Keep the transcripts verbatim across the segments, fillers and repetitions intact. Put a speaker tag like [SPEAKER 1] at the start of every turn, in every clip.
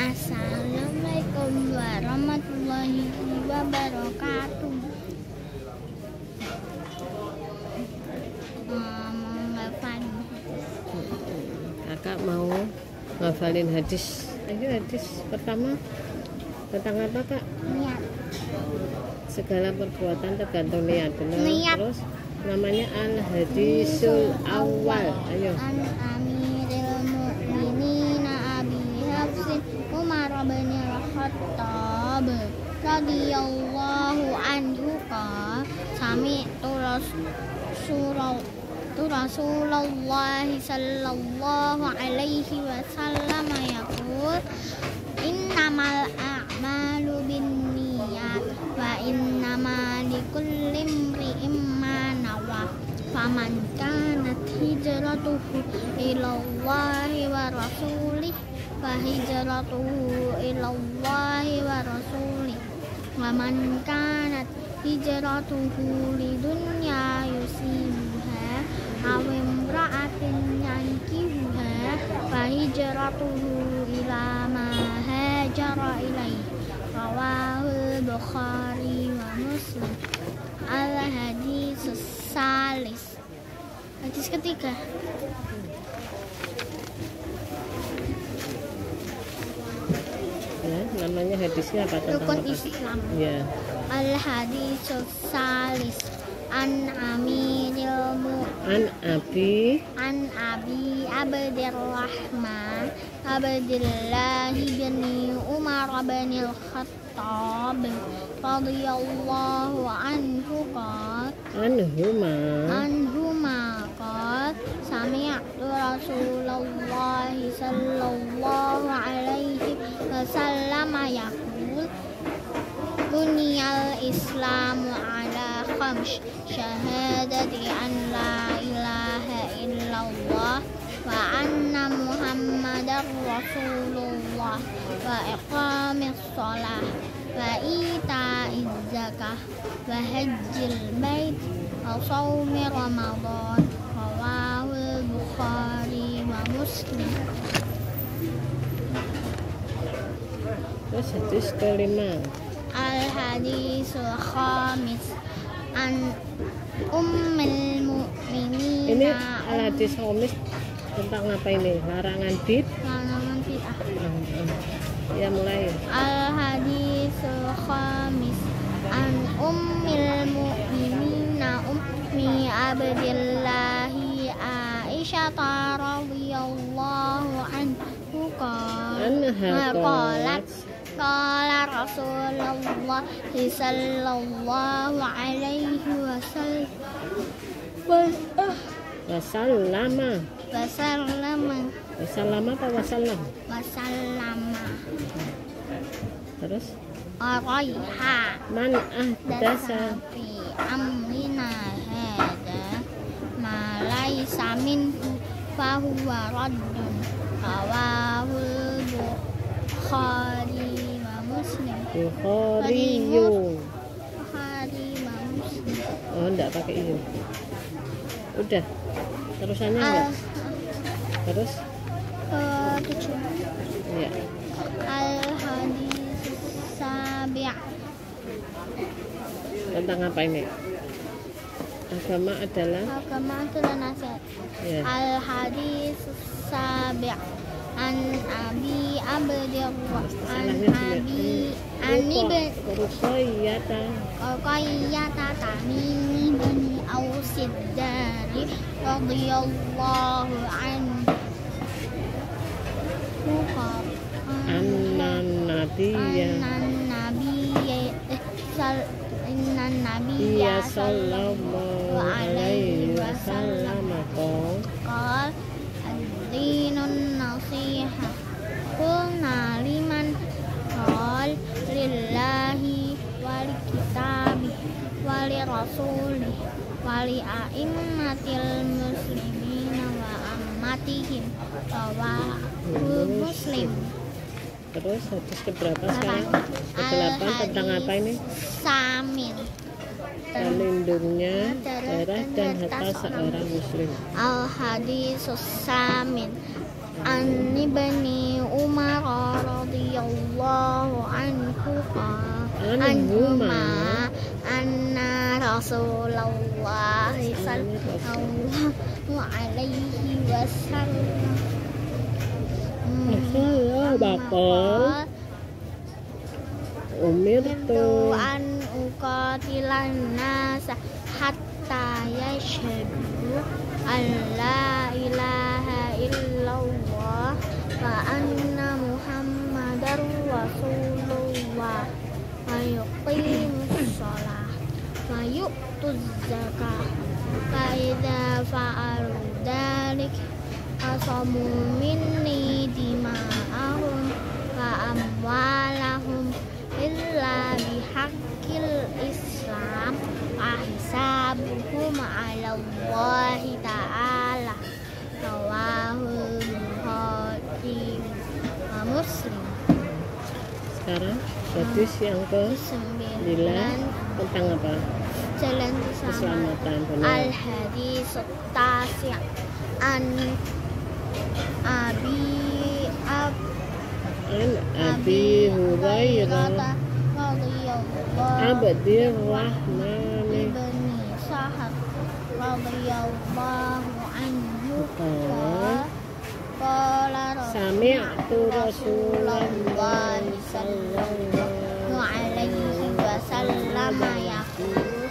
[SPEAKER 1] Assalamualaikum warahmatullahi wabarakatuh.
[SPEAKER 2] Kakak mau ngafalin hadis. Ayo hadis pertama tentang apa kak?
[SPEAKER 1] Niat.
[SPEAKER 2] Segala perbuatan tergantung niat. Benar.
[SPEAKER 1] Niat.
[SPEAKER 2] Terus namanya al hadisul awal. Ayo.
[SPEAKER 1] An Amiril Mu'minina Abi Hafsin Umar bin Al-Khattab radhiyallahu anhu qala sami'tu Rasulullah Rasulullah sallallahu alaihi wasallam yaqul innamal a'malu binniyat wa innamal likulli imri'in ma nawa faman kanat hijratuhu ilallahi wa rasulih fa hijratuhu ilallahi wa rasulih wa man kanat hijratuhu lidunya yusibuha aw imra'atin yankihuha fa hijratuhu ila ma hajara ilaihi rawahul Bukhari wa Muslim. Al hadis salis, hadis ketiga.
[SPEAKER 2] Ya, namanya hadisnya apa?
[SPEAKER 1] Rukun
[SPEAKER 2] Tentang apa?
[SPEAKER 1] Islam.
[SPEAKER 2] Ya.
[SPEAKER 1] Al hadis salis an Amiril Mu'minin
[SPEAKER 2] An Abi
[SPEAKER 1] an Abi Abdurrahman Abdullah bin Umar bin Al-Khattab radhiyallahu anhu qala
[SPEAKER 2] anhuma
[SPEAKER 1] anhuma qala sami'tu Rasulullah sallallahu alaihi wasallam yaqul buniyal islamu ala khams syahadati an la ilaha illallah wa anna muhammadar rasulullah wa iqamis shalah wa ita'iz zakah wa hajjil bait wa shaumi ramadan rawahul Bukhari wa Muslim.
[SPEAKER 2] Terus hadis kelima.
[SPEAKER 1] Al hadisul khamis an ummul mu'minin.
[SPEAKER 2] Ini al hadis khamis tentang apa ini? Larangan bid.
[SPEAKER 1] Larangan bid'ah.
[SPEAKER 2] Ya mulai.
[SPEAKER 1] Al hadisul khamis an ummul mu'minin ummi Abdillahi Aisyah radhiyallahu anhu
[SPEAKER 2] Anha
[SPEAKER 1] qalat qala Rasulullah sallallahu alaihi wasallam
[SPEAKER 2] wasallama
[SPEAKER 1] wasallama
[SPEAKER 2] wasallama apa wasallam
[SPEAKER 1] wasallama.
[SPEAKER 2] Terus
[SPEAKER 1] Araiha
[SPEAKER 2] man ahdasa
[SPEAKER 1] fi amrina hada ma laisa minhu fahuwa raddun rawahul Bukhari wa Muslim.
[SPEAKER 2] Bukhariyu.
[SPEAKER 1] Bukhari wa Muslim.
[SPEAKER 2] Oh enggak pakai itu. Udah. Terusannya enggak? Terus
[SPEAKER 1] ke tujuh.
[SPEAKER 2] Ya.
[SPEAKER 1] Al hadis sabi'.
[SPEAKER 2] Tentang apa ini? Agama adalah
[SPEAKER 1] Agama adalah nasihat.
[SPEAKER 2] ya.
[SPEAKER 1] Al hadis sabi' an Abi Abdurrahman an Abi Ani bin
[SPEAKER 2] Ruqayyata
[SPEAKER 1] Ruqayyata Tamimi bin Ausid dari radhiyallahu anhu
[SPEAKER 2] annan nabiyya
[SPEAKER 1] annan nabiyya sal innan nabiyya
[SPEAKER 2] sallallahu alaihi wasallam
[SPEAKER 1] qala ad-dinun nasiha qulna liman qal lillahi wali kitabi wali rasuli wali a'immatil muslimina wa ammatihim rawahu Muslim.
[SPEAKER 2] Terus hadis keberapa sekarang? Kedelapan tentang apa ini?
[SPEAKER 1] Samin.
[SPEAKER 2] Terlindungnya darah dan harta seorang muslim.
[SPEAKER 1] Al hadisus samin an ibni Umar radhiyallahu anhuma anna Rasulullah sallallahu alaihi wasallam
[SPEAKER 2] bakal umirtu
[SPEAKER 1] an uqatilan nasa hatta yashhadu an la ilaha illallah wa anna muhammadar rasulullah wa yuqimus shalah wa yu'tuz zakah fa idza fa'alu dzalik asamu minni dima'ahum wa amwalahum illa bihaqqil islam wa hisabuhum 'ala Allahi ta'ala rawahu Bukhari wa Muslim.
[SPEAKER 2] Sekarang hadis yang ke sembilan tentang apa?
[SPEAKER 1] Jalan
[SPEAKER 2] keselamatan.
[SPEAKER 1] Al hadis tasi' an Abi Ab
[SPEAKER 2] An Abi Hurairah
[SPEAKER 1] radhiyallahu
[SPEAKER 2] Abdirrahman
[SPEAKER 1] ibni Sahab radhiyallahu anhu qala
[SPEAKER 2] sami'tu Rasulullah
[SPEAKER 1] sallallahu alaihi wasallam yaqulu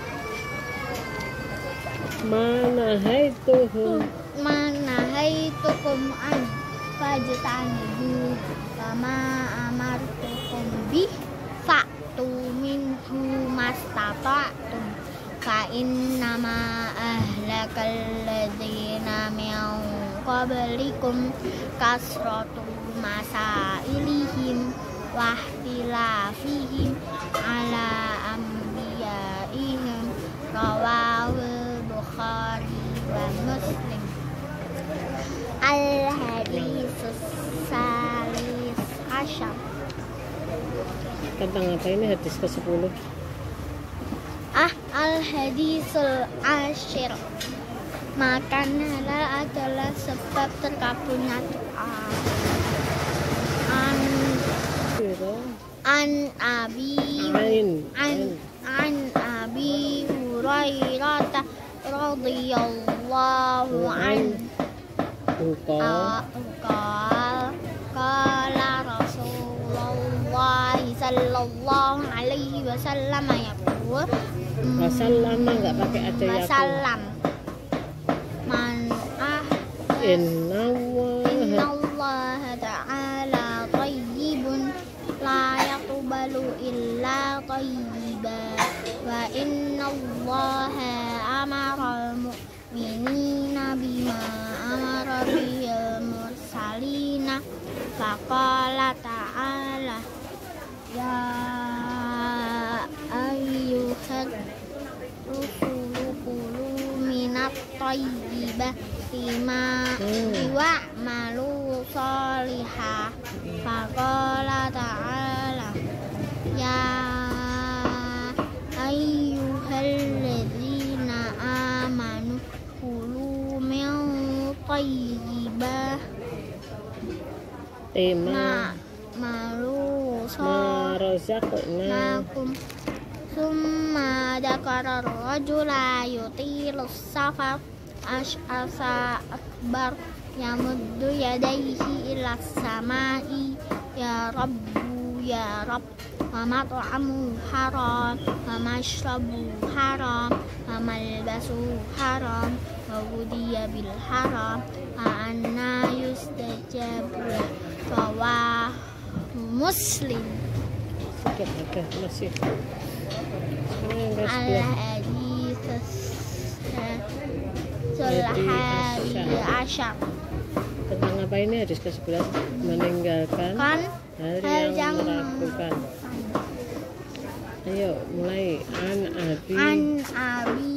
[SPEAKER 2] mana haituhum
[SPEAKER 1] mana haitukum an fajtanibu kama amartukum bih fa'tu minhu mastata'tum fa innama ahlakal ladzina min qablikum kasratu masailihim wa ihtilafihim ala anbiya'ihim rawahu Bukhari wa Muslim. Al-hadis salis asyar.
[SPEAKER 2] Tentang apa ini hadis ke sepuluh?
[SPEAKER 1] Ah, al-hadisul asyir. Makan halal adalah sebab terkabulnya doa. An An Abi
[SPEAKER 2] Ain
[SPEAKER 1] An An Abi Hurairah radhiyallahu anhu
[SPEAKER 2] Buka
[SPEAKER 1] qala qala Rasulullah sallallahu alaihi wasallam yaqul
[SPEAKER 2] wasallam enggak pakai aja ya.
[SPEAKER 1] Wasallam man ah
[SPEAKER 2] Inna
[SPEAKER 1] Allah ta'ala tayyibun la yaqbalu illa tayyiban wa inna Allah amara al-mu'minina bima amara bihil mursalina faqala ta'ala ya ayyuhal rusulu kulu minat tayyibati ma wa'malu sholihah faqala ta'ala ya ayyuhalladzina amanu kulu min tayyibah
[SPEAKER 2] tema
[SPEAKER 1] malu
[SPEAKER 2] marazaqna
[SPEAKER 1] makum summa dzakara rajula yutilus safar ash'asa akbar yamuddu yadayhi ila samai ya rabbu ya rabb wa mat'amu haram wa mashrabu haram wa malbasu haram wa ghudiya bil haram wa anna yustajabu rawahu Muslim.
[SPEAKER 2] Oke, oke, masih.
[SPEAKER 1] Al-hadis Sulhadi asyar.
[SPEAKER 2] Tentang apa ini hadis ke sebelas? Meninggalkan
[SPEAKER 1] Kan
[SPEAKER 2] hal
[SPEAKER 1] hal
[SPEAKER 2] yang
[SPEAKER 1] yang
[SPEAKER 2] meragukan. Ayo mulai. An Abi
[SPEAKER 1] An Abi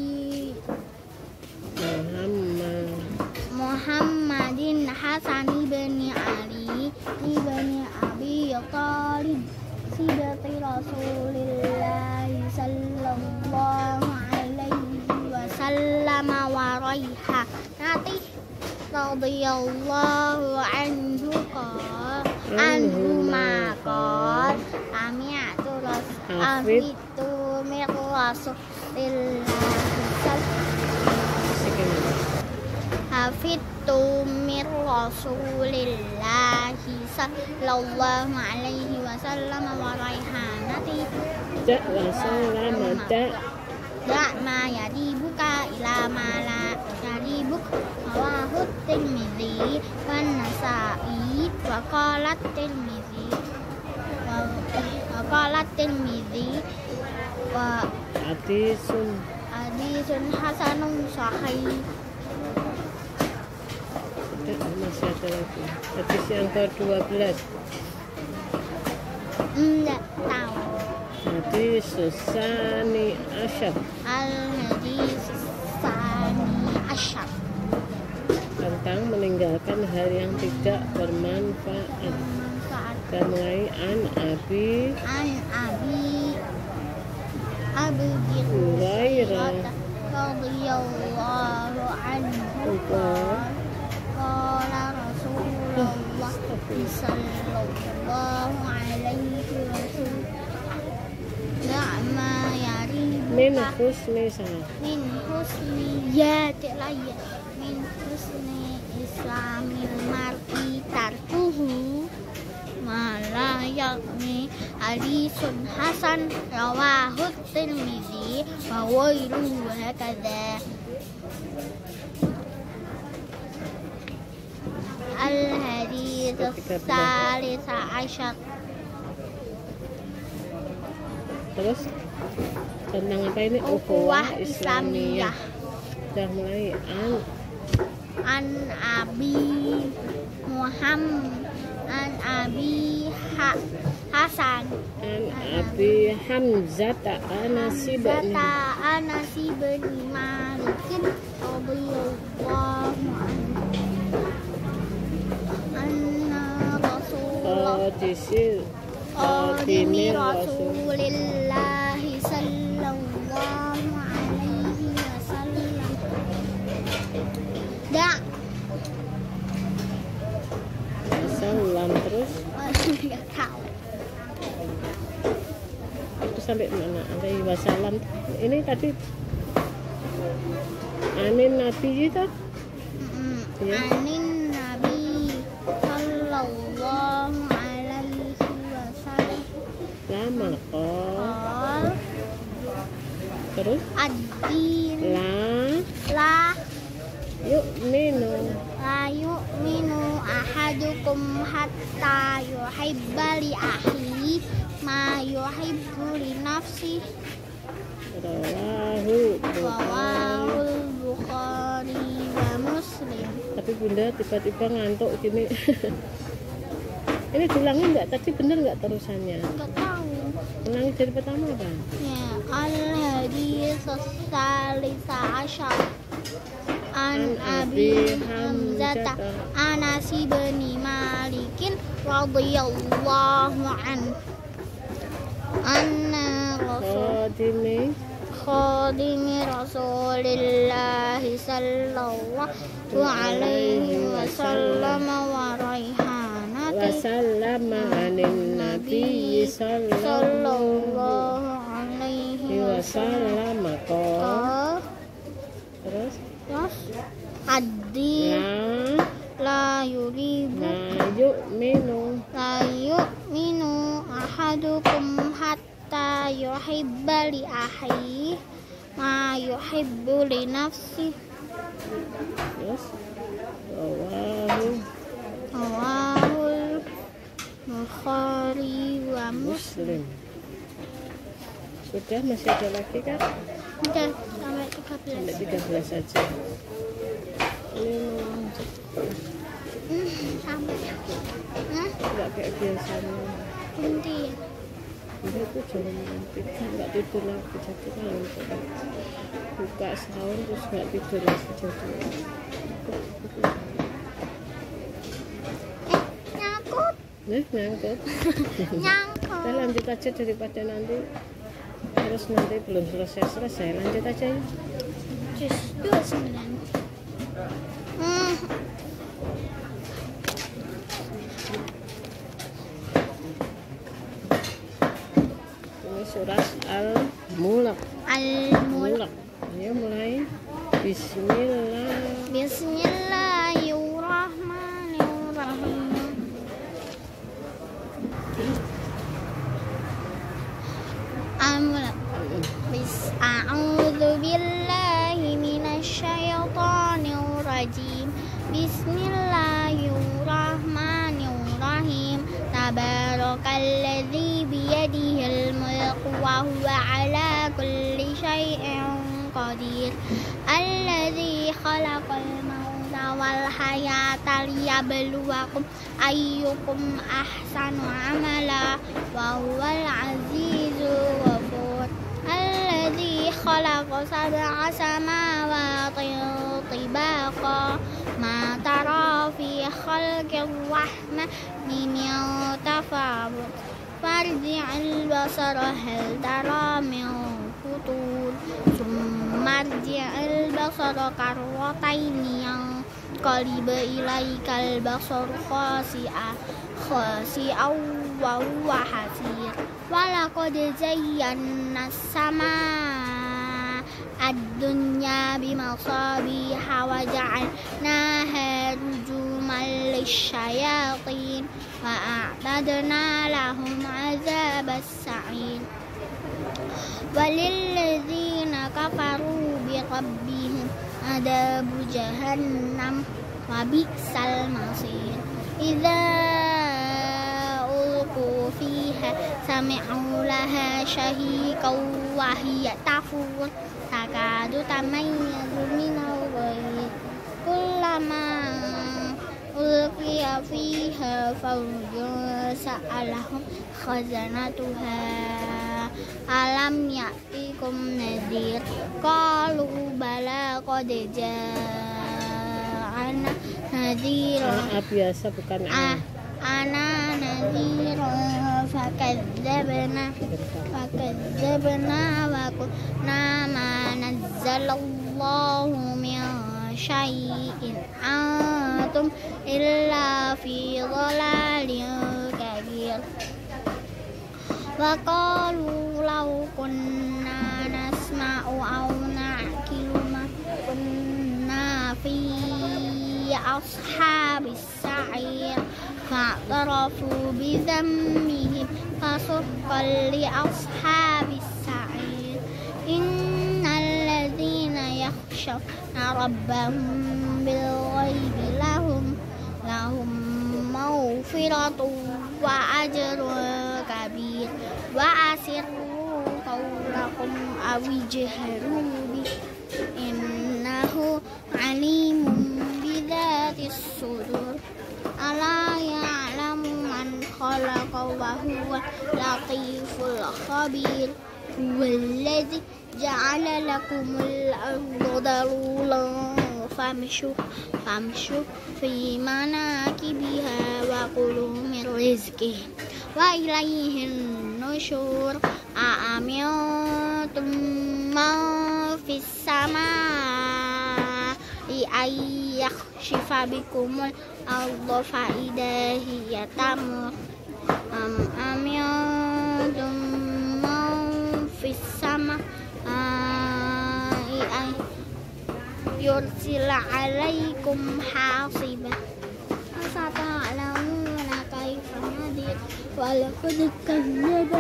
[SPEAKER 2] Muhammad
[SPEAKER 1] Muhammadin Hasan ibni Ali ibni Abi Thalib sibati Rasulillah sallallahu alaihi wasallam wa raihanati radhiyallahu anhu qala anhu ma qala sami'tu
[SPEAKER 2] Hafid
[SPEAKER 1] Afitu min Rasulillahi Hafidtu min Rasulillahi sallallahu alaihi wasallam wa raihanati
[SPEAKER 2] ja wa sallama da
[SPEAKER 1] da ma yadibuka ila ma la yadibuk rawahu Tirmidzi wan Nasa'i wa qala Tirmidzi wa qala Tirmidzi wa
[SPEAKER 2] hadisun
[SPEAKER 1] hadisun hasanun sahih.
[SPEAKER 2] Masih ada lagi hadis yang ke dua belas.
[SPEAKER 1] Enggak tahu.
[SPEAKER 2] Hadis Susani Asyar
[SPEAKER 1] Al-Hadis Sani Asyar
[SPEAKER 2] tentang meninggalkan hal yang tidak bermanfaat.
[SPEAKER 1] Manfaat
[SPEAKER 2] Dan mulai an Abi
[SPEAKER 1] an Abi Abi
[SPEAKER 2] Hurairah
[SPEAKER 1] radhiyallahu anhu qala Rasulullah sallallahu alaihi wasallam ma yaribuka
[SPEAKER 2] min husni sana
[SPEAKER 1] min husni ya tilaya min husni islamil mar'i tarkuhu ma la yakni hadisun hasan rawahu Tirmidzi wa ghairuhu hakadha. Al-hadits tsalits asyar.
[SPEAKER 2] terus tentang apa ini?
[SPEAKER 1] Ukhuwah
[SPEAKER 2] Ukhuwah
[SPEAKER 1] Islamiyah.
[SPEAKER 2] Sudah mulai an
[SPEAKER 1] An Abi Muhammad An Abi ha Hasan
[SPEAKER 2] an Abi Hamzata Anas bin
[SPEAKER 1] Zata Anas bin Malik radhiyallahu anhu anna Rasulullah
[SPEAKER 2] Qadisil
[SPEAKER 1] Qadimi
[SPEAKER 2] Qadimi Rasul
[SPEAKER 1] Rasulillahi sallallahu alaihi wasallam da
[SPEAKER 2] Salam terus
[SPEAKER 1] nggak tahu.
[SPEAKER 2] itu sampai mana? Alaihi wasallam. Ini tadi anin Nabi itu
[SPEAKER 1] Mm,
[SPEAKER 2] Ya.
[SPEAKER 1] Anin Nabi sallallahu alaihi wasallam
[SPEAKER 2] lama kok.
[SPEAKER 1] qol
[SPEAKER 2] Terus
[SPEAKER 1] ad-din
[SPEAKER 2] la
[SPEAKER 1] la
[SPEAKER 2] yuk minum
[SPEAKER 1] la yu'minu ahadukum hatta yuhibba li akhihi ma yuhibbu li nafsi.
[SPEAKER 2] rawahu Bukhari.
[SPEAKER 1] Rawahul Bukhari wa Muslim.
[SPEAKER 2] Tapi bunda tiba-tiba ngantuk gini. Ini diulangi nggak? Tadi bener nggak terusannya?
[SPEAKER 1] Enggak tahu.
[SPEAKER 2] Ulangi dari pertama apa?
[SPEAKER 1] Ya, al-hadis salisa asyar an Abi Hamzata Anas bin Malikin radhiyallahu anhu anna Rasul
[SPEAKER 2] Qadimi
[SPEAKER 1] khadimi Rasulillahi sallallahu alaihi wasallam wa raihanati
[SPEAKER 2] wasallama anin Nabi sallallahu
[SPEAKER 1] sallallahu alaihi
[SPEAKER 2] wasallam kok.
[SPEAKER 1] wasallam.
[SPEAKER 2] Terus
[SPEAKER 1] Terus adi
[SPEAKER 2] la
[SPEAKER 1] la yuribu
[SPEAKER 2] la yu'minu
[SPEAKER 1] la yu'minu ahadukum hatta yuhibba li akhihi ma yuhibbu li nafsi.
[SPEAKER 2] terus rawahu
[SPEAKER 1] Rawahul Bukhari wa Muslim.
[SPEAKER 2] Muslim. Sudah, masih ada lagi kan?
[SPEAKER 1] Udah sampai tiga
[SPEAKER 2] Sampai
[SPEAKER 1] belas.
[SPEAKER 2] tiga belas saja. Ini
[SPEAKER 1] Hmm, sampai. Hah?
[SPEAKER 2] nggak kayak biasanya.
[SPEAKER 1] Nanti ya.
[SPEAKER 2] Ini tuh jangan tidur, nggak tidur lagi jadi ngantuk. Buka sahur terus nggak tidur lagi jadi.
[SPEAKER 1] Eh, nyangkut.
[SPEAKER 2] Nih nyangkut.
[SPEAKER 1] Nyangkut.
[SPEAKER 2] Kita lanjut aja daripada nanti terus nanti belum selesai selesai lanjut aja ya.
[SPEAKER 1] Jus dua puluh sembilan. Hmm.
[SPEAKER 2] Ini surat Al-Mulk.
[SPEAKER 1] Al-Mulk.
[SPEAKER 2] Ayo mulai. Bismillah.
[SPEAKER 1] Bismillahirrahmanirrahim. Al-Mulk. Bis a'udzu billahi minasy syaithanir rajim. Bismillahirrahmanirrahim. Tabarakalladzi biyadihil mulku wa huwa ala kulli syai'in qadir. Alladzi khalaqal mauta wal hayata liyabluwakum ayyukum ahsanu amala wa huwal azizul ghafur. Alladzi khalaqa sab'a samawati tibaqa ma tara fi khalqir rahmani min tafawut farji'il basara hal tara min futur summa marji'il basara karrataini yanqalibu ilaikal basaru khasi'a khasi'a wa huwa hasir. Walaqad zayyana as-samaa ad-dunya bimasabiha wa ja'alnaha rujuman lisyayatin wa a'tadna lahum 'adzabas sa'ir. Walilladzina kafaru birabbihim adzabu jahannam wa bi'sal masir. Idza ulqu fiha sami'u laha shahiqan wa hiya tafur takadu tamayyazu minal ghayz kullama ulqiya fiha fawjun sa'alahum khazanatuha alam ya'tikum nadhir qalu bala qad ja'ana nadhirun.
[SPEAKER 2] A biasa bukan A.
[SPEAKER 1] Ana nadhirun fakadzabna fakadzabna wa kunna ma nazzalallahu min syai'in antum illa fi dhalalin kabir. Wa qalu law kunna nasma'u aw na'qilu ma kunna fi ashabis sa'ir fa'tarafu bi dhanbihim fasuqqan li ashabis sa'ir. Innal ladzina yakhshawna rabbahum bil ghaibi lahum lahum maghfiratun wa ajrun kabir. Wa asirru qawlakum aw ijharu bi innahu alimun bidzatis sudur. Ala ya'lamu man khalaqa wa huwa latiful khabir. Huwallazi ja'ala lakumul arda dalulan famshu famshu fi manakibiha wa kulu min rizqihi wa ilayhin nusyur. A'amintum man fis samaa'i ay yakhshifa bikumul arda fa idza hiya tamur. Am amintum man fis samaa'i ay yursila alaikum hasiba. Fasata'lamuna kaifa nadir. Walaqad kazzaba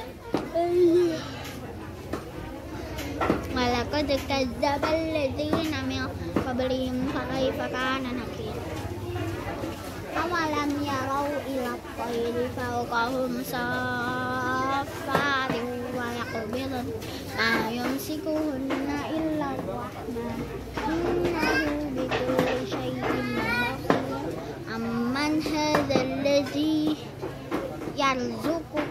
[SPEAKER 1] Walaqad kazzaba alladzina min qablihim fakaifa kana nakir. Awalam yarau ila at-tayri fawqahum saffatin wa yaqbidun ma yumsikuhunna illa ar-rahman innahu bikulli shay'in basir. Amman hadha alladhi yarzuqu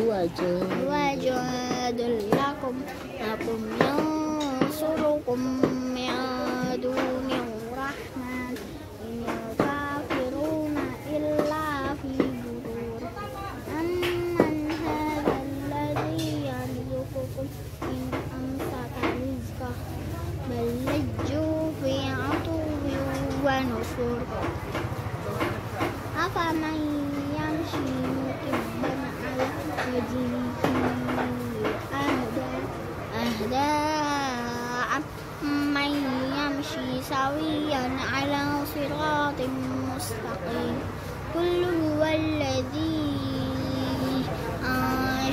[SPEAKER 1] wajadul lakum lakum yansurukum min dunir rahman in kafiruna illa fi budur. Amman hadha alladhi yarzuqukum in amsaka rizqah bal lajju fi atuwin wa nusur. Afaman yamshi mukibban ala wajhihi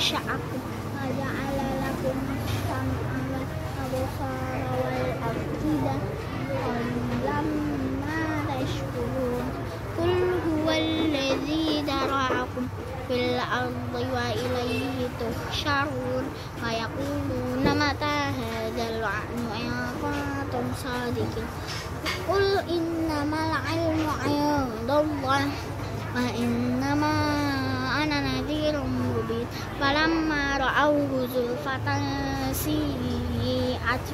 [SPEAKER 1] أنشأكم وجعل لكم السمع والأبصار والأفئدة قليلا ما تشكرون قل هو الذي ذرأكم في الأرض وإليه تحشرون ويقولون متى هذا الوعد إن كنتم صادقين قل إنما العلم عند الله وإنما أنا نذير مبين فلما رأوه زلفة سيئت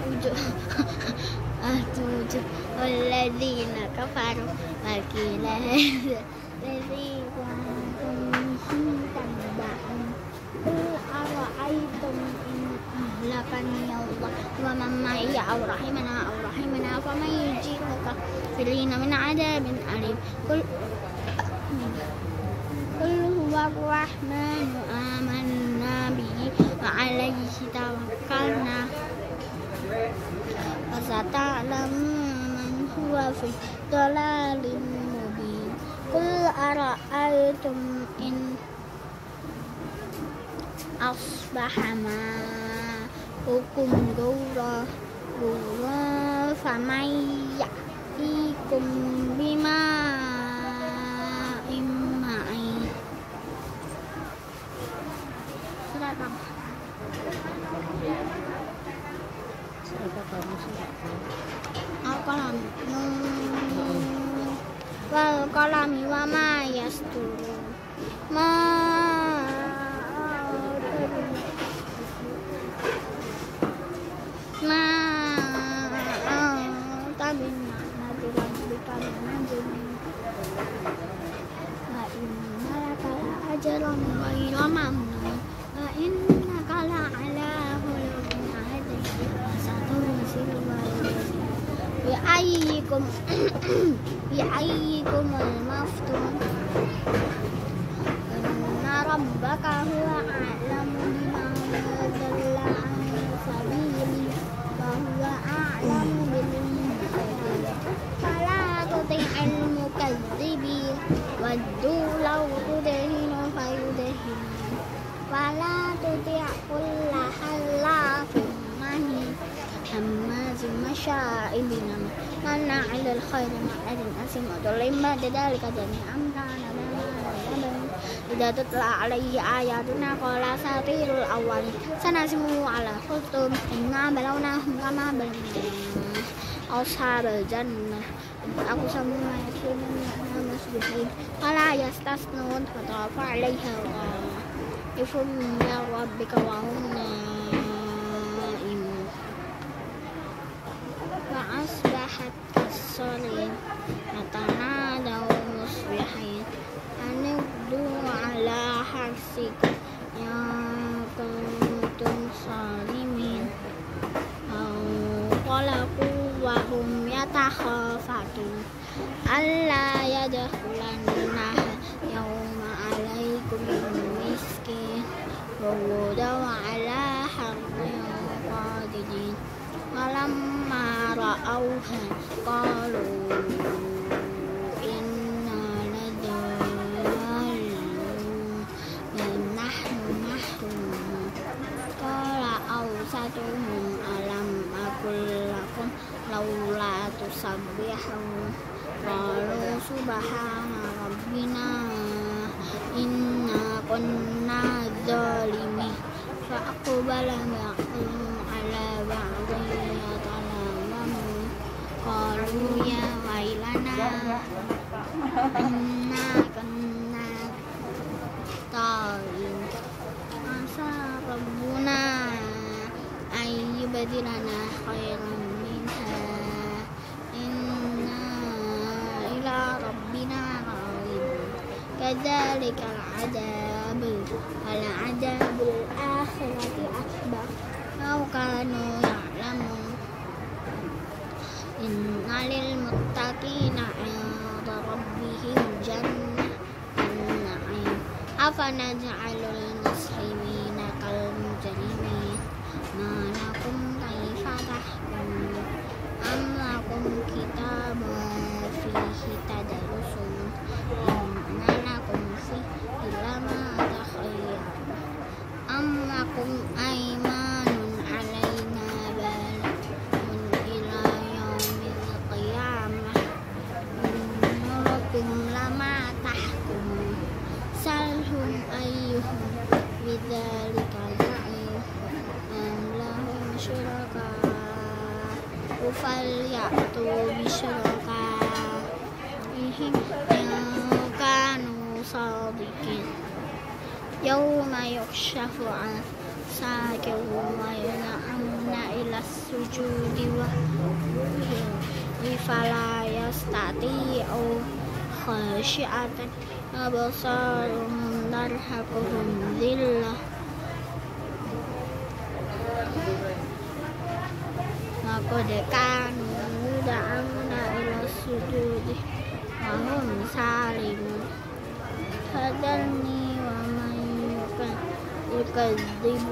[SPEAKER 1] وجوه الذين كفروا وقيل هذا الذي كنتم تدعون قل أرأيتم إن أهلكني الله ومن معي أو رحمنا أو رحمنا فمن يجير الكافرين من عذاب أليم قل قل هو الرحمن آمنا به وعليه توكلنا فستعلمون من هو في ضلال مبين قل أرأيتم إن أصبح ماؤكم غورا غورا فمن يأتيكم بماء معين surat apa?
[SPEAKER 2] Apa kamu surat?
[SPEAKER 1] Al-Qalam wal qalami wa ma yasturun ma ma tabin nabi rabbika manjum wa inna laka ajran ghayra mamnun wa innaka la ala khuluqin azim satursil bi ayyikum bi ayyikum al-maftun inna rabbaka huwa a'lamu biman dhalla an sabili wa huwa a'lamu bil muhtadin fala tuti'il mukazzibin waddu law tudhinu fayudhinu wala tuti' kulla halafin mahin hammazin masya'in binam mana'il al-khair ma'adin asim utulim ba'da dhalika jami'an kana idza tutla alaihi ayatuna qala satirul awwalin sanasimu ala khultum inna balawnahum kama balawna ashabal jannah aku sama yakinun ya muslimin wala yastasnun fatafa alaiha wa ifum ya rabbika wa hum naimun wa asbahat as-salim atanadaw musbihin anuddu ala harsikum ya kuntum salimin qalaku wa hum yatakhafatun alla yadkhulanna yawma alaikum miskin wa wudaw ala harrin qadidin walamma ra'awha qalu inna ladallun wa nahnu mahrumun qala awsatuhum alam aqul lakum laula tusabbihun qalu subhana rabbina inna kunna zalimin fa aqbala ba'dhum ala ba'dhin yatalamun qalu ya wailana inna kunna ta'in asa rabbuna ayyubadilana khairan minha inna ila rabbina raghibun kadzalika al-'adab wal-'adabul akhirati akbar law kanu ya'lamun inna lil muttaqina 'inda rabbihim jannatin na'im afanaj'alul muslimina kal mujrimin ma lakum kaifa tahkumun am lakum kitabun fihi tadrusun inna lakum fihi lama takhayyarun am فليأتوا بشركائهم إن كانوا صادقين يوم يكشف عن ساق ويدعون إلى السجود فلا يستطيعون خاشعة أبصارهم ترهقهم ذلة لقد كانوا يدعون إلى السجود وهم سالمون فذرني ومن يكذب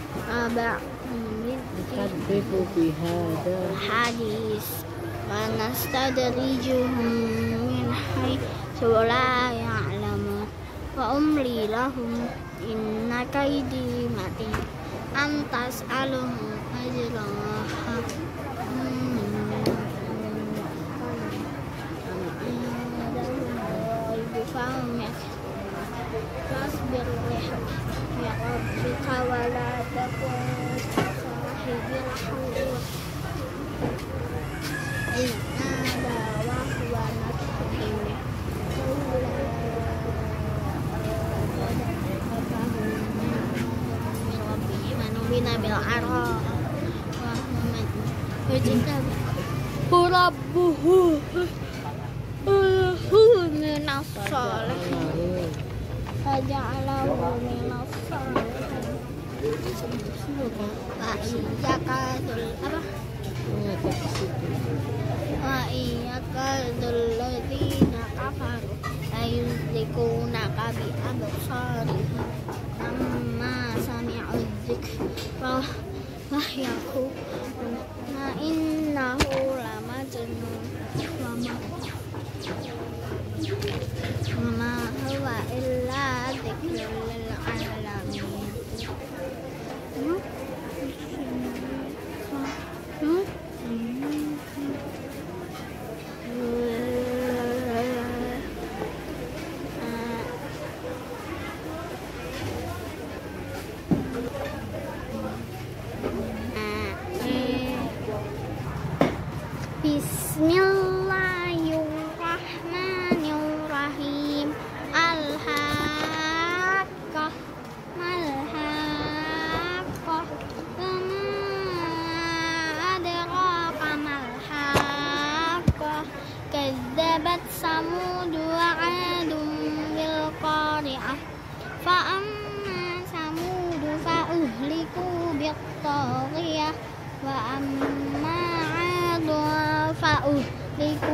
[SPEAKER 2] يكذب بهذا
[SPEAKER 1] الحديث ونستدرجهم من حيث لا يعلمون وأملي لهم إن كيدي متين أم تسألهم أجرا فهم فاصبر لربك ولا تكن كصاحب الحوت إذ نادى وهو مكظوم لولا من ربه ونبذ بالعراء وهو مذموم فاجتباه ربه من الصالحين فجعله من الصالحين وإياك الذين كفروا ليزلقونك بأبصارهم لما سمعوا الذكر ويقولون إنه لمجنون وما هو إلا ذكر للعالمين Bismillahirrahmanirrahim. Al-Haqqah mal-Haqqah wama adraka mal-Haqqah kadzabat Samud wa 'Adun bil qari'ah fa amma Samud fa uhliku bit-taghiyah wa amma 'Adun fa uhliku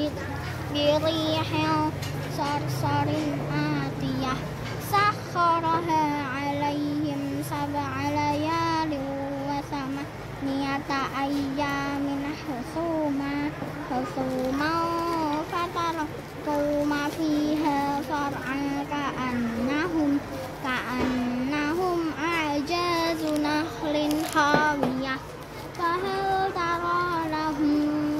[SPEAKER 1] birihin sarsarin atiyah sakharaha alaihim sab'a layalin wa thamaniyata ayyamin husuma husuma fataraku ma fiha sar'an ka'annahum ka'annahum a'jazu nakhlin hawiyah fahal tara lahum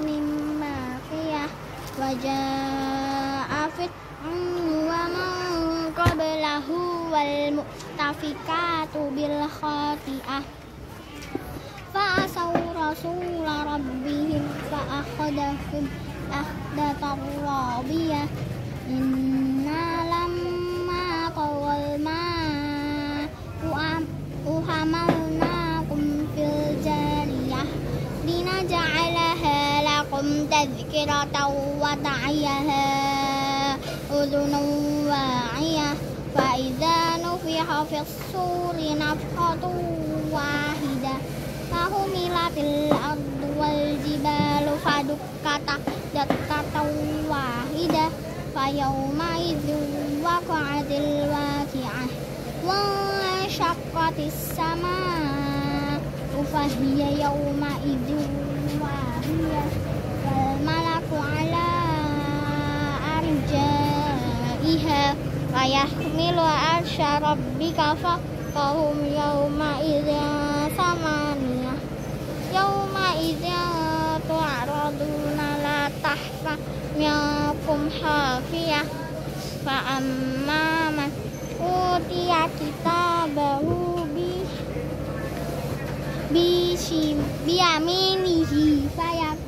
[SPEAKER 1] waja'a fir'aunu wa man qablahu wal mu'tafikatu bil khati'ah fa asaw rasula rabbihim fa akhadahum akhdatan rabiyah inna lamma tawal ma'u hamalnakum fil jariyah linaja'alaha tadhkiratan wa ta'iyaha udhunun wa'iyah fa idza nufiha fis suri nafhatun wahidah fa humilatil ardu wal jibalu fadukkata dakkatan wahidah fa yawma idzin waqa'atil waqi'ah wa shaqqatis samaa'u fa hiya yawma idzin wahiyah malaku ala arjaiha wa yahmilu arsya rabbika faqahum yawma idzin samaniyah yawma idzin tu'raduna la tahfa minkum hafiyah fa amma man utiya kitabahu bi bi yaminihi fa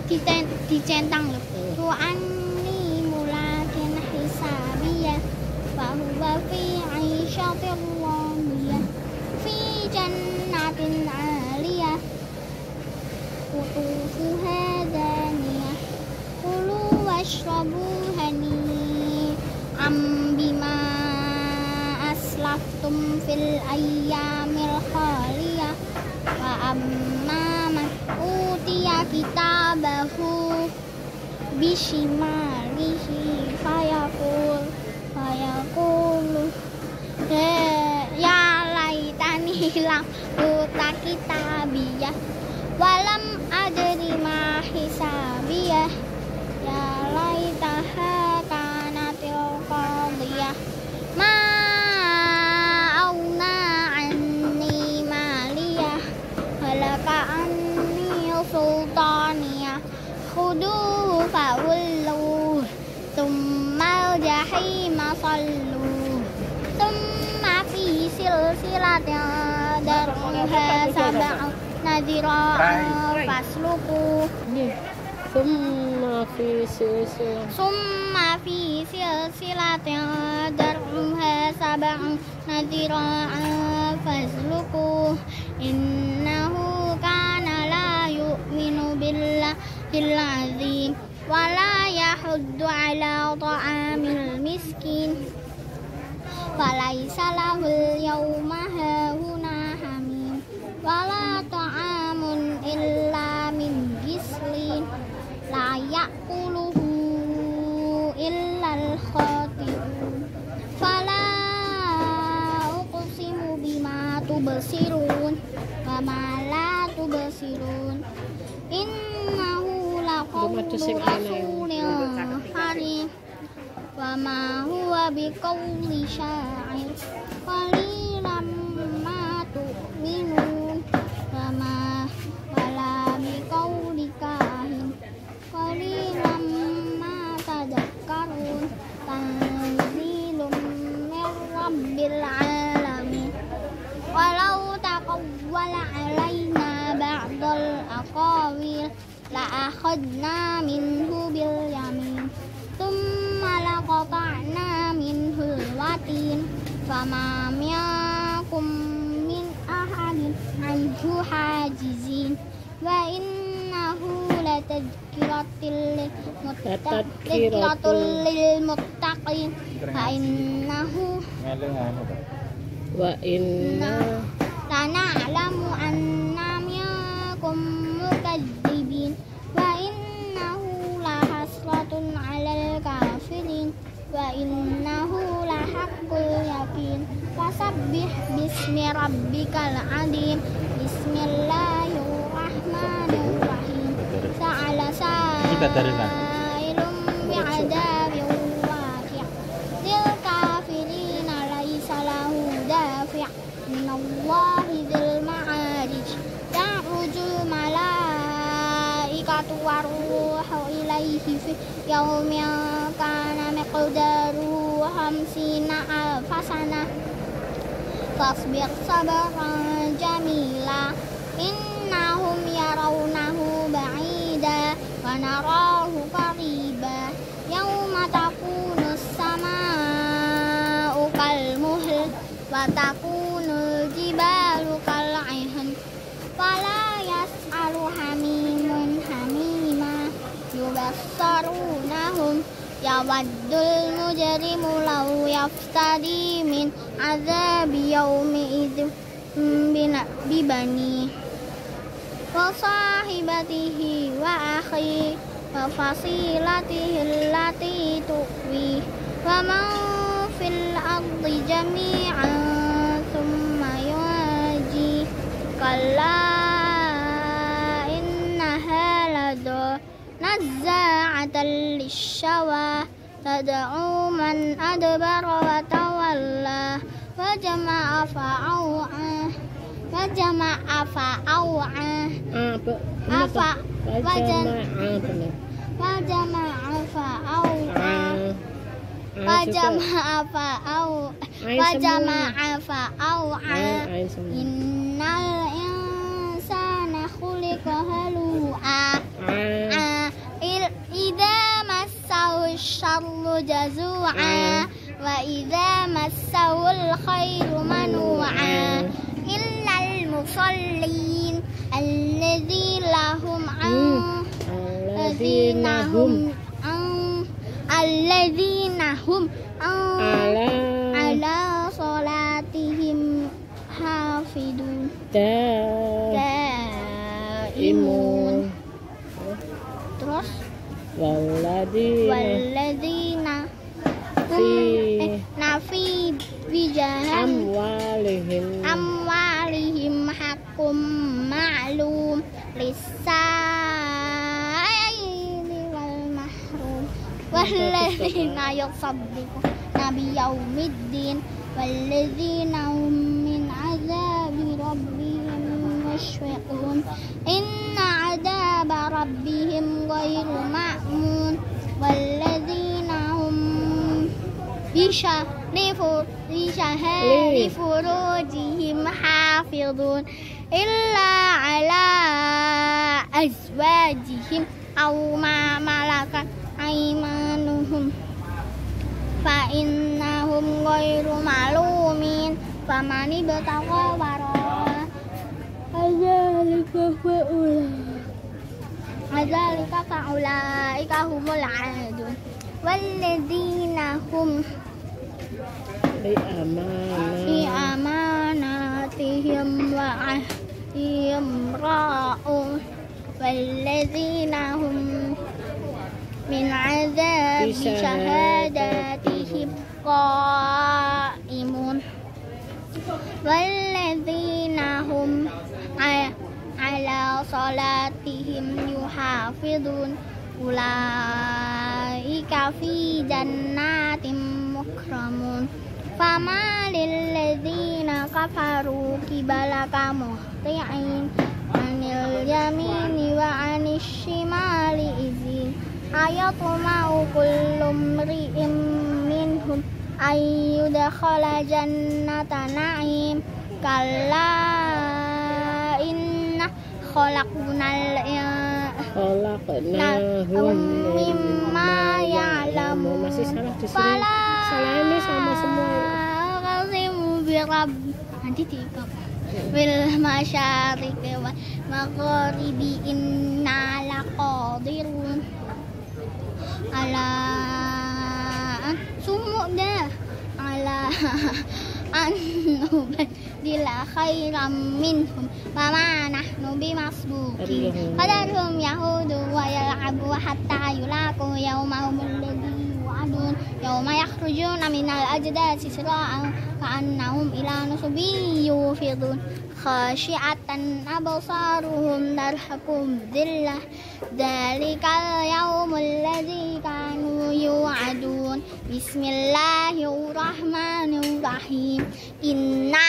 [SPEAKER 1] dicentang loh. Tu'anni mulakin hisabiyah wa huwa fi 'aisyatin radiyah fi jannatin 'aliyah qutufuha daniyah kulu washrabu hani'an bima aslaftum fil ayyamil khaliyah wa amma man utiya kitabahu bishimalihi fayaqul fayaqulu ya laitani lam uta kitabiyah walam adri ma hisabiyah ya laitaha kanatil qadiyah ma auna anni maliyah halaka anni sultaniyah khuduhu fawulluh thumma jahima salluh thumma fi silsilatin dar'uha sab'u nadhira'an fasluku
[SPEAKER 2] summa fi silsilah
[SPEAKER 1] summa fi silsilatin dar'uha sab'u nadhira'an fasluku innahu kana la yu'minu billahil azim wa la yahuddu ala ta'amil miskin falaysa lahul yawma hahuna hamim wala ta'amun illa min gislin la ya'kuluhu illal khati'un fala uqsimu bima tubsirun wa ma la tubsirun innahu laqawlu rasulin karim wa ma huwa biqawli sya'ir qalilan ma tu'minun wa ma wala biqawli kahin qalilan ma tadhakkarun tanzilun min rabbil alamin walau taqawwala alaina ba'dal aqawil la akhadna minhu bil yamin thumma laqata'na minhu al-watin fama minkum min ahadin anhu hajizin wa innahu latadhkiratul lil muttaqin fa innahu
[SPEAKER 2] wa inna
[SPEAKER 1] lana'lamu anna minkum mukadzibin wa innahu lahasratun 'alal kafirin wa innahu lahaqqul yaqin fasabbih bismi rabbikal azim bismillahirrahmanirrahim sa'ala sa'ilum bi'adzabin waqi' lil kafirina laysa lahu dafi' minallahi dzil ma'arij ta'rujul malaikatu waruhu ilaihi fi yaumin kana miqdaruhu khamsina alfa sanah fasbir sabran jamila innahum yarawnahu ba'ida wa narahu qariba yauma takunu as-samaa'u kalmuhl wa takunu jibalu kal'ihn fala yas'alu hamimun hamima yubassarunahum yawaddul mujrimu law yaftadi min azabi yawmi idzin bibani wa sahibatihi wa akhi wa fasilatihi allati tuwi wa man fil ardi jami'an thumma yuwaji kalla innaha ladu nazza'atan lishawa tad'u man adbara wa tawalla wa jama'a fa'au'a wa jama'a fa'au'a afa wa jama'a fa'au'a wa jama'a fa'au'a wa jama'a fa'au'a innal insana khuliqa halu'a جزوعا وإذا مسه الخير منوعا إلا المصلين الذين هم عن الذين هم عن الذين هم
[SPEAKER 2] Ala
[SPEAKER 1] على صلاتهم حافظون دائمون. Terus
[SPEAKER 2] Walladina
[SPEAKER 1] waladina
[SPEAKER 2] fi
[SPEAKER 1] nafi bijaham
[SPEAKER 2] amwalihim
[SPEAKER 1] amwalihim hakum ma'lum lisaili wal mahrum waladina yusaddiquna biyaumiddin waladina hum min azabi rabbihim mushfiqun inna azaba rabbihim ghairu ma'mun waladina hum bisha lifu lishahari furujihim hafidun illa ala azwajihim aw ma malakat aymanuhum fa innahum ghairu malumin famani bataqa wara adzalika fa'ula adzalika fa'ulaika humul aadun waladina hum
[SPEAKER 2] li amana
[SPEAKER 1] fi amanatihim wa ahdihim ra'un waladina hum min azabi syahadatihim qaimun waladina hum ala salatihim yuhafidun ulaika fi jannatin mukramun fama lilladzina kafaru kibalaka muhti'in anil yamini wa anis shimali izin ayatma'u kullu mri'in minhum ayyudkhala jannata na'im kalla inna khalaqnal
[SPEAKER 2] khalaqnahum
[SPEAKER 1] mimma ya'lamun
[SPEAKER 2] masih salah di sini. Salah ini sama semua.
[SPEAKER 1] Qasimu bi rabb nanti tiga bil masyariqi wal maghribi inna laqadirun ala sumuk dah ala an nubadila khairam minhum wama nahnu bimasbuqin qadarhum yahudu wa yal'abu hatta yulaqu yawmahum alladhi yu'adun yawma yakhrujuna minal ajdasi sira'an ka'annahum ila nusubin yufidun khashi'atan absaruhum tarhaquhum dhillah dhalikal yawmul ladzi kanu yu'adun bismillahirrahmanirrahim inna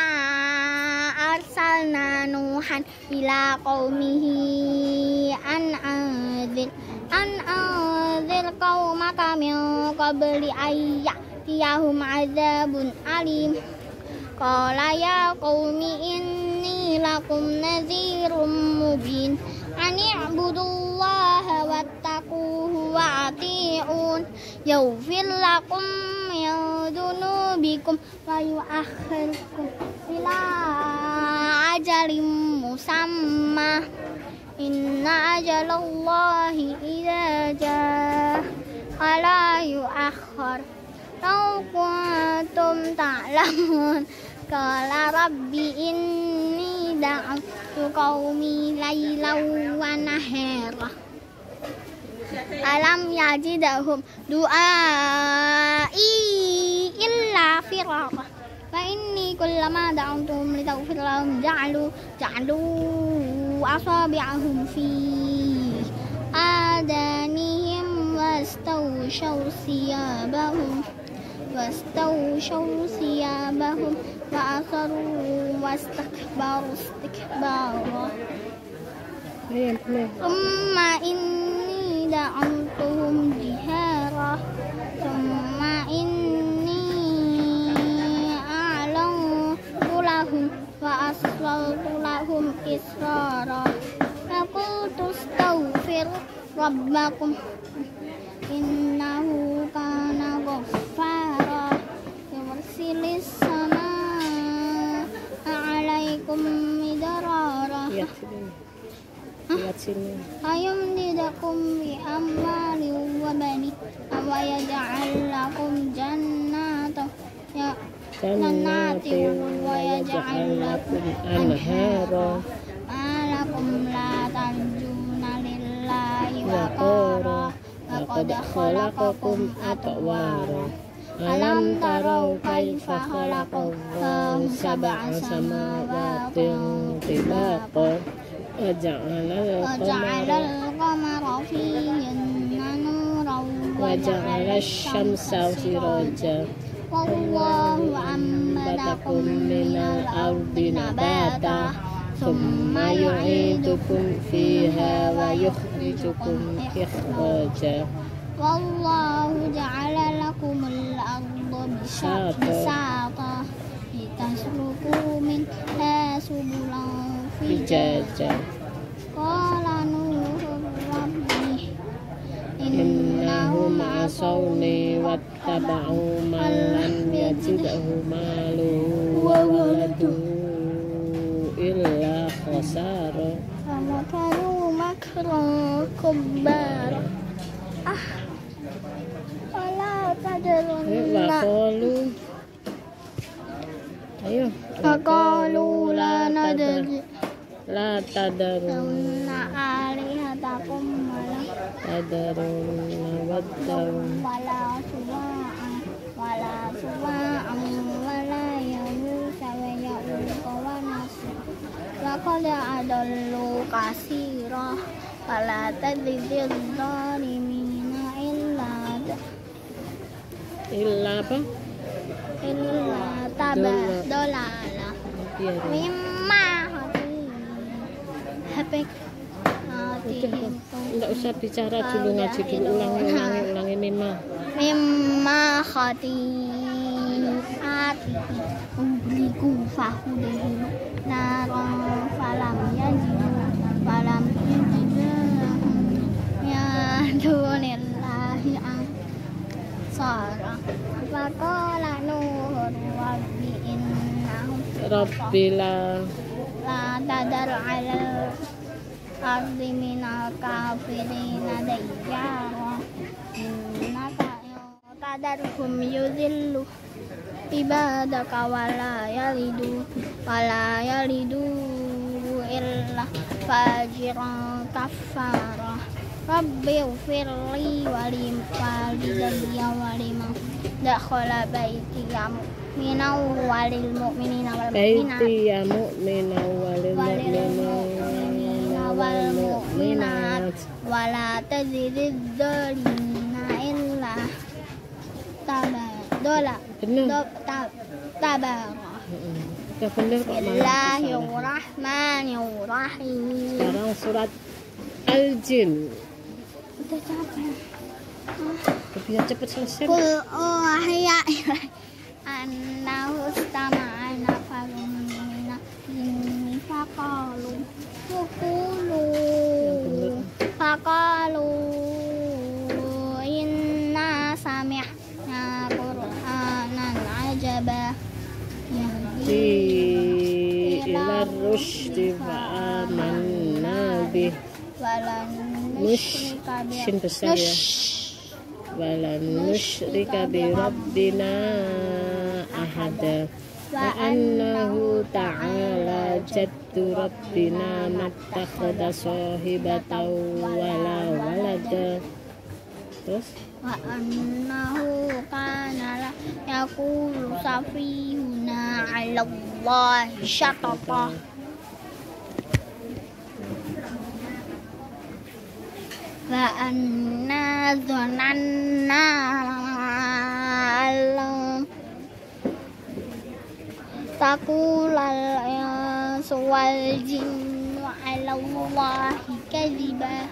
[SPEAKER 1] arsalna nuhan ila qaumihi an anzir an anzir qaumaka min qabli ayyatiyahum azabun alim qala ya qaumi inni lakum nadhirum mubin ani'budullaha wattaquhu wa ati'un yaghfir lakum min dunubikum wa yu'akhirukum ila ajalin musamma inna ajalallahi idza jaa la yu'akhkhar law kuntum ta'lamun qala rabbi inni da'awtu qaumi laylan wa nahara alam yajidahum du'ai illa firara fa inni kullama da'awtuhum litaghfir lahum ja'alu ja'alu asabi'ahum fi adanihim wastawshaw siyabahum wastawshaw siyabahum wa asaru wastakbaru istikbara thumma inni da'awtuhum jihara thumma inni a'lantu lahum wa asrartu lahum israra faqultu astaghfir rabbakum innahu kana
[SPEAKER 2] lihat sini. Lihat sini.
[SPEAKER 1] ayumdidakum bi amwalin wa banin wa yaj'al lakum jannatin ya jannatin wa yaj'al lakum
[SPEAKER 2] anhara
[SPEAKER 1] malakum la tarjuna lillahi wa qara laqad khalaqakum atwara alam tarau kaifa khalaqallahu sab'a samawatin tibaqa
[SPEAKER 2] waja'ala
[SPEAKER 1] waja'ala al-qamara fihinna nuran
[SPEAKER 2] waja'ala asy-syamsa siraja
[SPEAKER 1] wallahu ambatakum minal ardi nabata
[SPEAKER 2] thumma yu'idukum fiha wa yukhrijukum ikhraja
[SPEAKER 1] wallahu ja'ala lakumul arda bisata litasluku minha subulan
[SPEAKER 2] fijaja
[SPEAKER 1] qala nuhur rabbi
[SPEAKER 2] innahum asawni wattaba'u man lam yajidhu maluhu wa waladuhu illa khasara
[SPEAKER 1] wa makaru makran kubbar ah wala tadrunna
[SPEAKER 2] waqalu ayo
[SPEAKER 1] waqalu la nadri
[SPEAKER 2] la tadarun
[SPEAKER 1] inna alihatakum wala
[SPEAKER 2] tadarun waddarun
[SPEAKER 1] wala suwa'an wala suwa'an wala yamusa wa ya'uqa wa nasr wa qad adallu kasira wala tadzidil zalimina illa
[SPEAKER 2] illa apa
[SPEAKER 1] illa taba dolala
[SPEAKER 2] biar
[SPEAKER 1] mimma hati hati
[SPEAKER 2] enggak usah bicara dulu, ngaji dulu, ulangi ulangi ulangi mimma
[SPEAKER 1] mimma hati hati ubliku fahudehi naron falam yajidu falam yajidu ya dunillahi ansara faqala nuhur rabbi innahum
[SPEAKER 2] Rabbila
[SPEAKER 1] la tadar ala ardi minal kafirina dayyara innaka tadarhum yudhillu ibadaka wala yalidu wala yalidu illa fajiran kafara rabbi ufirli walim walidayya waliman dakhala baitiya minal walil mu'minina wal mu'minat
[SPEAKER 2] baiti ya mu'mina walil mu'minina wal mu'minat
[SPEAKER 1] wala tazidiz zalimina illa tabadola
[SPEAKER 2] benar
[SPEAKER 1] tabara
[SPEAKER 2] ya benar kok malah
[SPEAKER 1] Bismillahirrahmanirrahim.
[SPEAKER 2] sekarang surat Al-Jin
[SPEAKER 1] Udah capek.
[SPEAKER 2] biar cepet selesai.
[SPEAKER 1] Qul uhiya ilaiya annahu istama'a nafarun minal jinni faqalu faqulu faqalu inna sami'na qur'anan ajaba
[SPEAKER 2] di ila rusydi fa'amanna bih
[SPEAKER 1] walan
[SPEAKER 2] nush shin besar ya walan nusyrika bi rabbina ahada wa annahu ta'ala jaddu rabbina mattakhadha sahibatan wala walada. Terus
[SPEAKER 1] wa annahu kana la yaqulu safihuna 'ala Allahi syatata wa anna dzananna allam taqulal insu wal jinnu 'ala Allahi kadziba.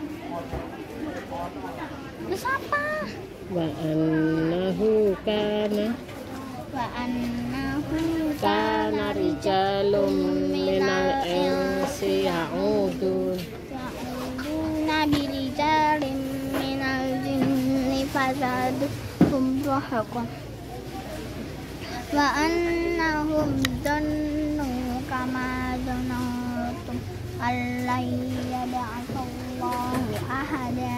[SPEAKER 1] Terus apa?
[SPEAKER 2] wa annahu kana
[SPEAKER 1] Wa annahu
[SPEAKER 2] kana rijalum minal insi ya'udun
[SPEAKER 1] ya'uduna birijalin minal jinni fazaduhum rahaqan wa annahum dhannu kama dhanantum زعمتم أن لن يبعث الله أحدا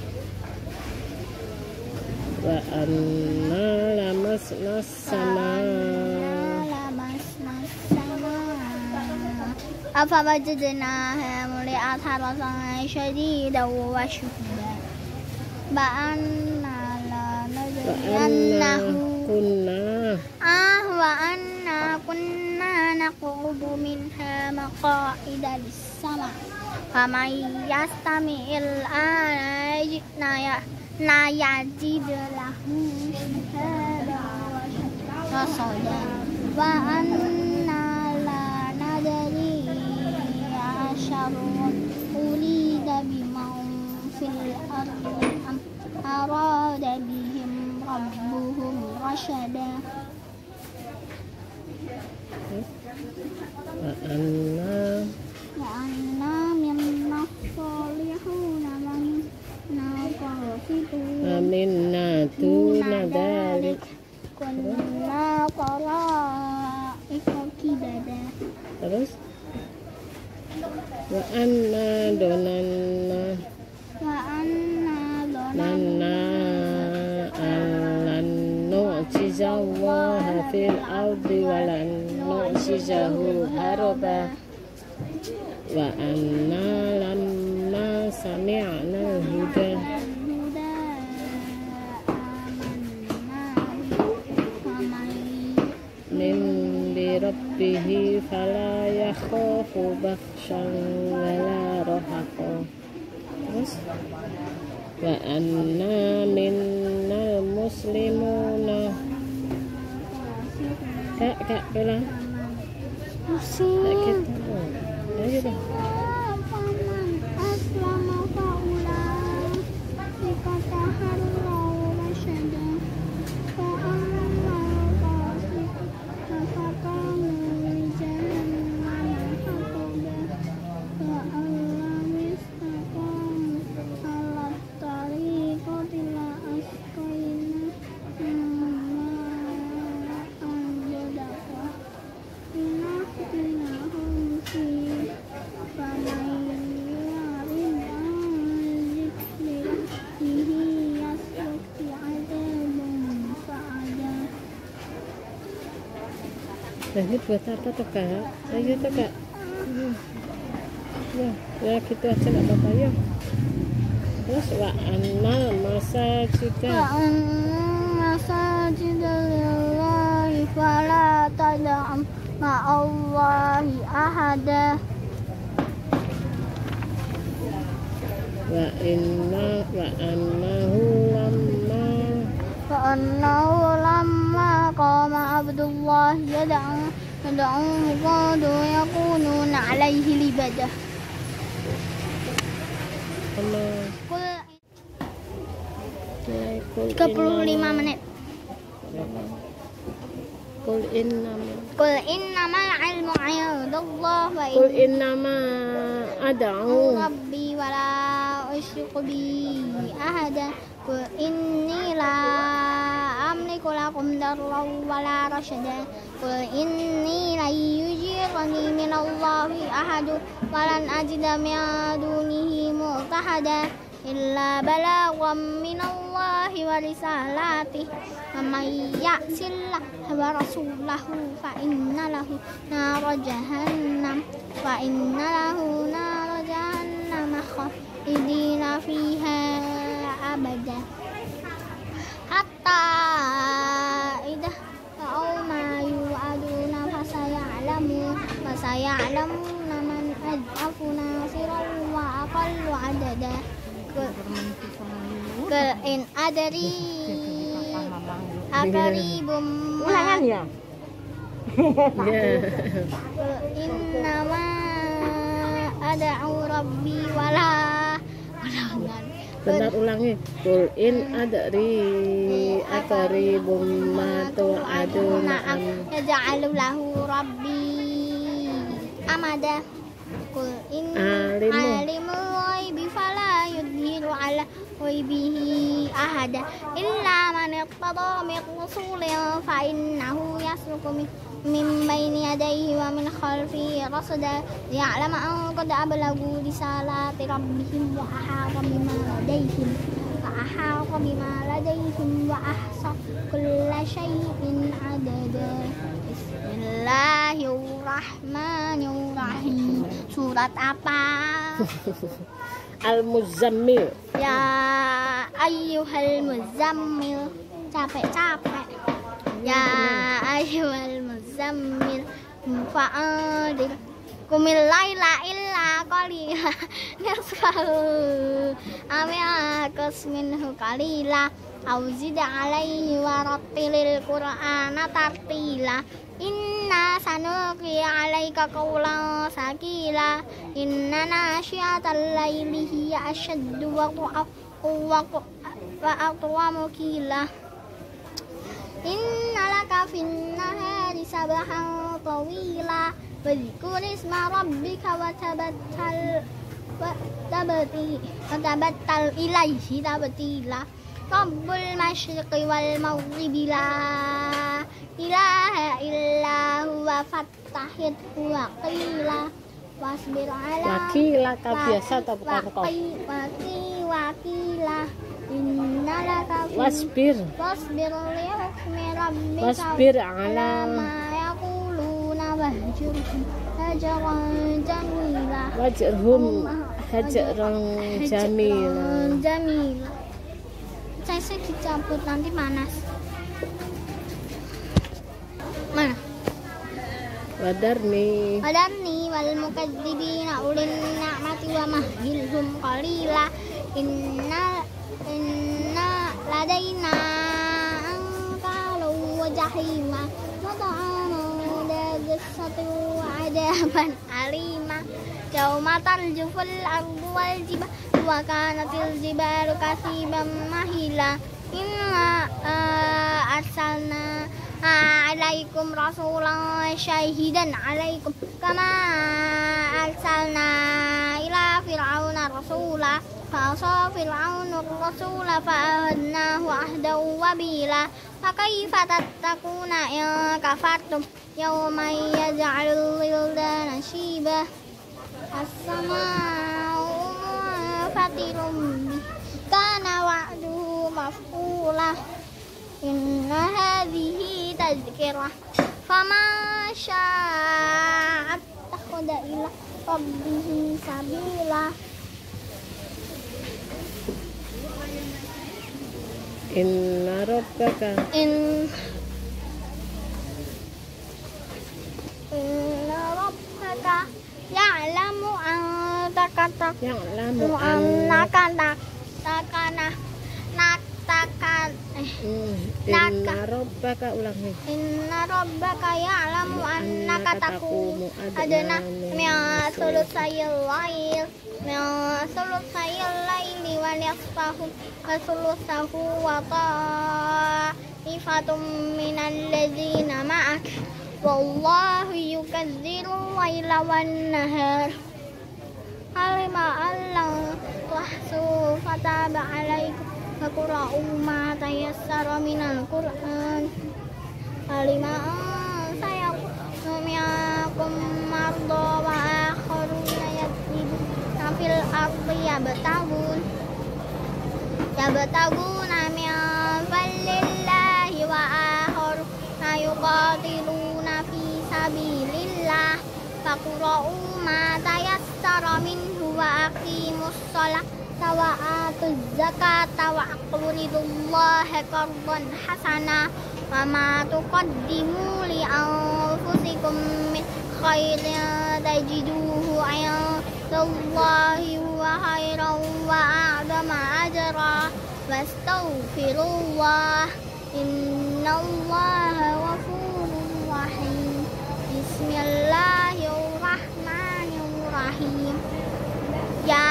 [SPEAKER 2] وأنا لمسنا السماء
[SPEAKER 1] لمسنا السماء أفوجدناها ملئت حرسا شديدا وشهبا وأنا لا ندري أنه
[SPEAKER 2] كنا
[SPEAKER 1] آه وأنا كنا نقعد منها مقاعد للسمع فمن يستمع الآن يجد له شهابا رصدا وأنا لا ندري أشر أريد بمن في الأرض أم أراد بهم ربهم رشدا
[SPEAKER 2] وأنا
[SPEAKER 1] وأنا منا الصالحون ومنا قاسطون
[SPEAKER 2] ومنا دون ذلك
[SPEAKER 1] كنا طرائق كددا
[SPEAKER 2] terus وأنا ظننا
[SPEAKER 1] وأنا ظننا
[SPEAKER 2] لنا أن لن نعجز الله في الأرض ولن نعجزه هربا وأنا لما سمعنا الهدى
[SPEAKER 1] الهدى آمنا به ومن
[SPEAKER 2] من بربه فلا يخاف بخسا ولا رهقا terus وأنا منا المسلمون kak kak bilang kak kita ayo dong
[SPEAKER 1] فمن أسلم فأولئك تحروا رشدا وأما القاسطون فكانوا لجهنم حطبا وأن لم يستقيموا على الطريقة لأسقيناهم ماء غدقا لنفتنهم فيه فمن يعرض عن ذكر ربه يسلك عذابا صعدا.
[SPEAKER 2] nah ini buat apa tuh kak ayo tuh kak ya ya gitu aja nggak apa-apa ya terus wa anal masajida
[SPEAKER 1] وأن مساجد لله فلا تدع مع الله أحدا
[SPEAKER 2] wa inna wa annahu lamma
[SPEAKER 1] فأنه لما قام عبد الله يدعو يدعوه كادوا يكونون عليه لبدا
[SPEAKER 2] sama
[SPEAKER 1] Kul tiga puluh lima menit.
[SPEAKER 2] Kul innama
[SPEAKER 1] Kul innamal ilmu 'indallah wa
[SPEAKER 2] Kul innama ad'u
[SPEAKER 1] rabbi wa la usyriku bi ahada. Kul inni la amliku lakum darran wa la rashada. Kul inni la yujirani minallahi ahadu wa lan ajida min dunihi multahada illa balaghan minallahi wa risalatihi wa man ya'sillaha wa rasulahu fa inna lahu nara jahannam wa inna lahu nara jahannam khalidina fiha abada hatta idza ra'aw ma yu'aduna fasaya'lamu fasaya'lamuna man ad'afu nasiran wa aqallu adada. Kul in adri akaribum
[SPEAKER 2] ulangan ya ya
[SPEAKER 1] Kul innama ad'u rabbi wala ulangan
[SPEAKER 2] bentar ulangi Kul in adri akaribum ma tu'aduna am
[SPEAKER 1] yaj'alu lahu rabbi amada. Kul in
[SPEAKER 2] Alimu.
[SPEAKER 1] alimu ghaibi fala yudhiru ala ghaibihi ahada illa man irtada min rasulin fa innahu yasluku min من بين يديه ومن خلفه رصدا ليعلم أن قد أبلغوا رسالات ربهم وأحاط بما لديهم وأحاط بما لديهم وأحصى كل شيء عددا. Bismillahirrahmanirrahim. Surat apa?
[SPEAKER 2] Al-Muzammil.
[SPEAKER 1] Ya ayyuhal muzammil. Capek-capek. Ya ayyuhal muzammil fa'andir kumil laila illa qalila nisfahu aw yanqus minhu qalila aw zid alayhi wa rattilil qur'ana tartila. Inna sanulqi alayka qawlan sakila. Inna nasyiatal laili hiya ashaddu waqa'a wa aqwamu qila. Inna laka fin nahari sabahan tawila wadhkur isma rabbika wa tabattal wa tabati wa tabattal ilaihi tabtila. Rabbul masyriqi wal maghribi la ilaha illa huwa fattahid wa qila wasbir ala
[SPEAKER 2] Wakila kah biasa atau bukan kau?
[SPEAKER 1] Waki wakila inna laka fin
[SPEAKER 2] Wasbir.
[SPEAKER 1] wasbir li hukmi rabbika
[SPEAKER 2] Wasbir ala
[SPEAKER 1] ma yaquluna wahjurhum hajaran jamila.
[SPEAKER 2] wajrhum hajaran jamila.
[SPEAKER 1] Jamila. Saya saya dicabut nanti panas. Mana?
[SPEAKER 2] Wadarni.
[SPEAKER 1] Wadarni wal mukadzibina ulil ni'mati wa mahilhum qalila. Inna inna ladaina ankalu wa jahima wa ta'amu dajasatu wa adaban alima. Yauma tarjuful ardu wal jibal wa kanatil jibalu kasiban mahila. Inna uh, arsalna alaikum rasulan syahidan alaikum kama arsalna ila fir'auna rasula fa fir'aunu rasula fa'ahadnahu ahdaw wabila. Fakaifa tattakuna in kafartum yawman yaj'alul wildana shiba. As-sama'u munfatirun bih kana wa'duhu maf'ula. Inna hadhihi tazkirah faman syaa'a ittakhadha ila rabbihi sabila.
[SPEAKER 2] Inna rabbaka
[SPEAKER 1] In Inna rabbaka ya'lamu annaka
[SPEAKER 2] ya'lamu
[SPEAKER 1] annaka takana natakan eh
[SPEAKER 2] Hmm,
[SPEAKER 1] Naka.
[SPEAKER 2] Inna rabbaka ulangi.
[SPEAKER 1] Inna rabbaka ya'lamu annaka taqumu adna min sulusayil lail min sulusayil laili wa nisfahu wa sulusahu wa ta'ifatum minal ladzina ma'ak wallahu yukadziru laila wan nahar alima allahu tuhsu fataba alaikum Faqra'u ma tayassara minal Qur'an. Alima sayakunu minkum marda wa akharuna yadribuna fil ardi yabtagun yabtaguna min fadlillahi wa akharuna yuqatiluna fi sabilillah. Faqra'u ma tayassara minhu wa aqimus shalah wa atuz zakata wa aqridullaha qardan hasana wa ma tuqaddimu li anfusikum min khairin tajiduhu 'indallahi wa khairan wa a'zama ajra wastaghfirullah innallaha ghafurur rahim. Bismillahirrahmanirrahim. Ya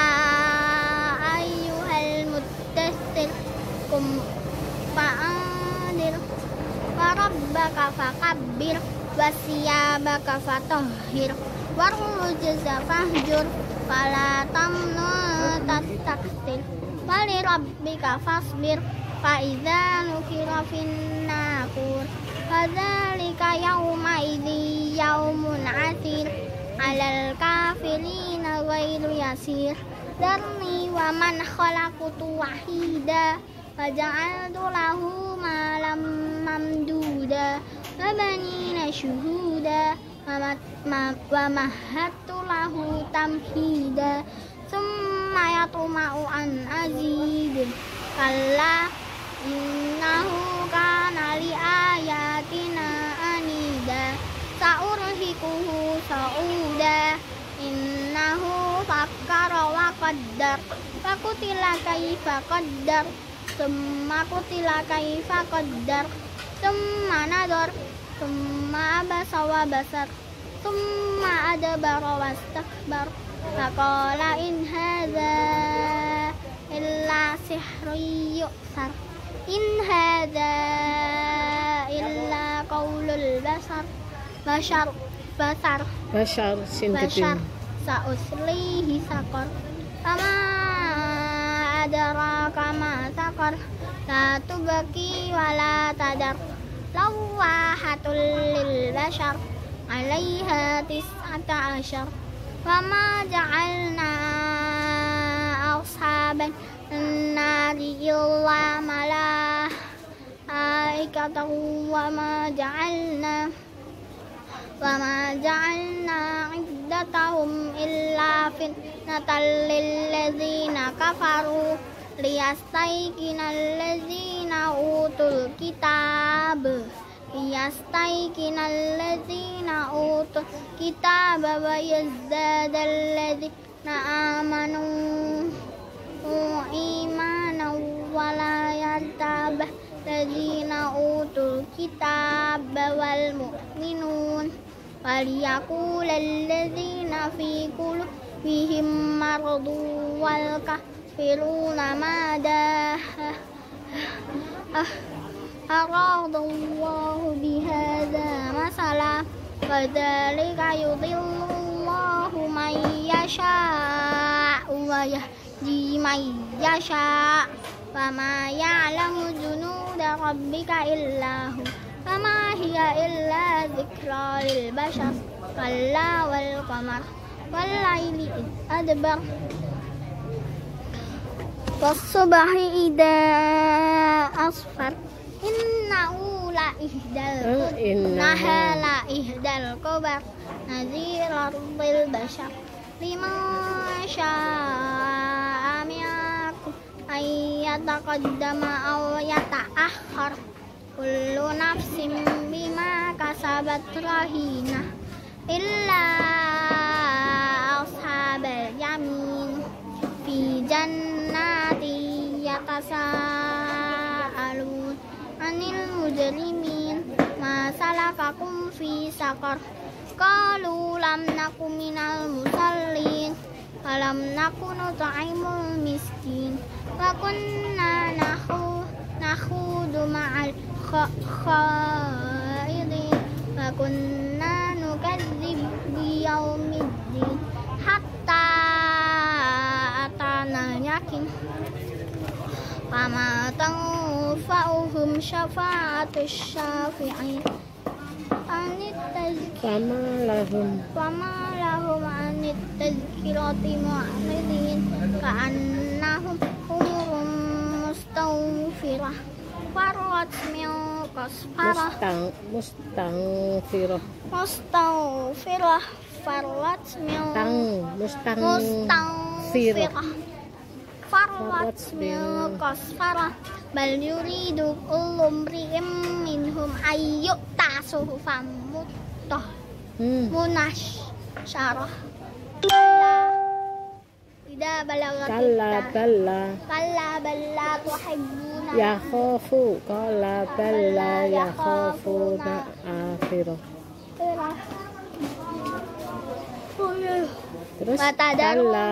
[SPEAKER 1] kum fa'andir wa rabbaka fakabbir wa siyabaka fatahhir wa rujza fahjur fala tamnu tastakthir wa li rabbika fasbir fa idza nukira fin naqur fadzalika yaumaidzi yaumun asir 'alal kafirina ghairu yasir. Darni wa man khalaqtu wahida wa ja'altu lahu malam mamduda wa banina syuhuda wa mahattu lahu tamhida summa yatma'u an azid kalla innahu kana li ayatina anida sa'urhiquhu sa'uda innahu fakkara wa qaddar fakutila kaifa qaddar summa kutila kaifa qaddar summa nadar summa abasa wa basar summa adbara wastakbar faqala in hadza illa sihrun yu'sar in hadza illa qaulul basar bashar basar
[SPEAKER 2] Bashar
[SPEAKER 1] bashar sa'uslihi saqar kama adraka ma saqar la tubqi wa la tadar lawahatul lil bashar 'alaiha tis'ata asyar wa ma ja'alna ashaban nari illa malaikatan wa ma ja'alna wa ma ja'alna 'iddatahum illa fitnatan lil ladzina kafaru liyastayqinal ladzina utul kitab liyastayqinal ladzina utul kitab wa yazdadal ladzina amanu imanan wa la yartabah ladzina utul kitab wal mu'minun waliyaqulal ladzina fi qulubihim maradun wal kafiruna madha aradallahu bihadza masala kadzalika yudhillullahu man yasha' wa yahdi man yasha' wa ma ya'lamu junuda rabbika illa hu wa ma hiya illa dzikra lil bashar kalla wal qamar wal laili id adbar was subhi idza asfar innahu la ihdal innaha la ihdal kubar nadhiran lil bashar liman syaa minkum ayyataqaddama aw yata'akhkhar kullu nafsin bima kasabat rahina illa ashabal yamin fi jannati yatasaalun anil mujrimin ma salakakum fi saqar qalu lam nakum minal musallin wa lam nakun nut'imul miskin wa kunna nahu nakhudu ma'al khaidin wa kunna nukadzib biyaumiddin hatta atana yakin fama tanfa'uhum syafa'atus syafi'in anit tazkir
[SPEAKER 2] Fama lahum
[SPEAKER 1] fama lahum anit tazkirati mu'ridin ka'annahum humurun mustawfirah farrat min qasfarah
[SPEAKER 2] mustang mustangfirah
[SPEAKER 1] mustawfirah farrat min
[SPEAKER 2] tang mustang
[SPEAKER 1] mustawfirah farrat min qasfarah bal yuridu kullu imri'in minhum ayyu'ta suhufan mutah
[SPEAKER 2] hmm.
[SPEAKER 1] munasyarah tidak balaghat
[SPEAKER 2] kalla balla
[SPEAKER 1] kalla balla tuhibbuna
[SPEAKER 2] yakhafu kalla balla yakhafuna akhirah terus kalla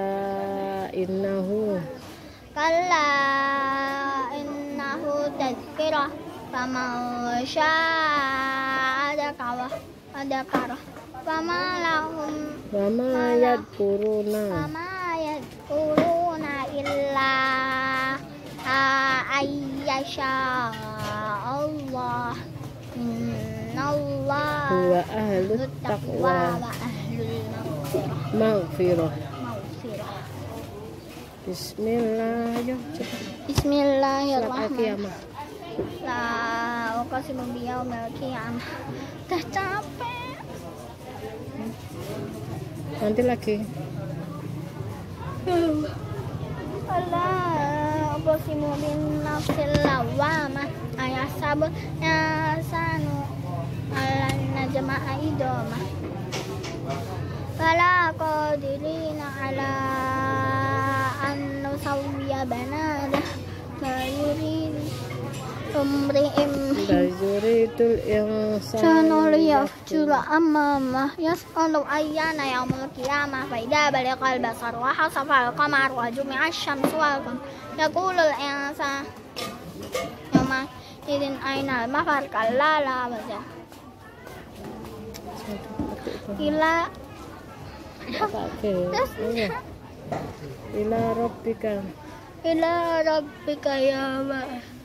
[SPEAKER 2] innahu
[SPEAKER 1] kalla innahu tadhkirah faman syaa'a dzakara dzakara fama lahum
[SPEAKER 2] wama yadkuruna
[SPEAKER 1] fama yadkuruna illa ayyasha Allah Innallaha
[SPEAKER 2] huwa ahlut
[SPEAKER 1] taqwa
[SPEAKER 2] taqwa
[SPEAKER 1] wa ahlul maghfirah.
[SPEAKER 2] maghfirah.
[SPEAKER 1] Maghfirah.
[SPEAKER 2] Bismillah, ayo cepat. Surat
[SPEAKER 1] Bismillahirrahmanirrahim.
[SPEAKER 2] Al-Qiyamah.
[SPEAKER 1] La uqsimu biyaumil qiyamah. Dah capek.
[SPEAKER 2] Nanti lagi.
[SPEAKER 1] La uqsimu bin nafsil lawamah. Ayasabu yasanu ala najma'a idamah. Fala qadirina ala an nusawwiya banana. La yuridu umri'im
[SPEAKER 2] Yuridul insanu
[SPEAKER 1] sanuliyafjur amamah yas'alu ayyana yaumul qiyamah fa idza balagal basar wa hasafal qamar wa jumi'a asy-syamsu wal qamar yaqulul insanu yawma idzin ainal mafar kalla la wazar ila
[SPEAKER 2] Oke. Ayo. Ila rabbika.
[SPEAKER 1] ila rabbika yawma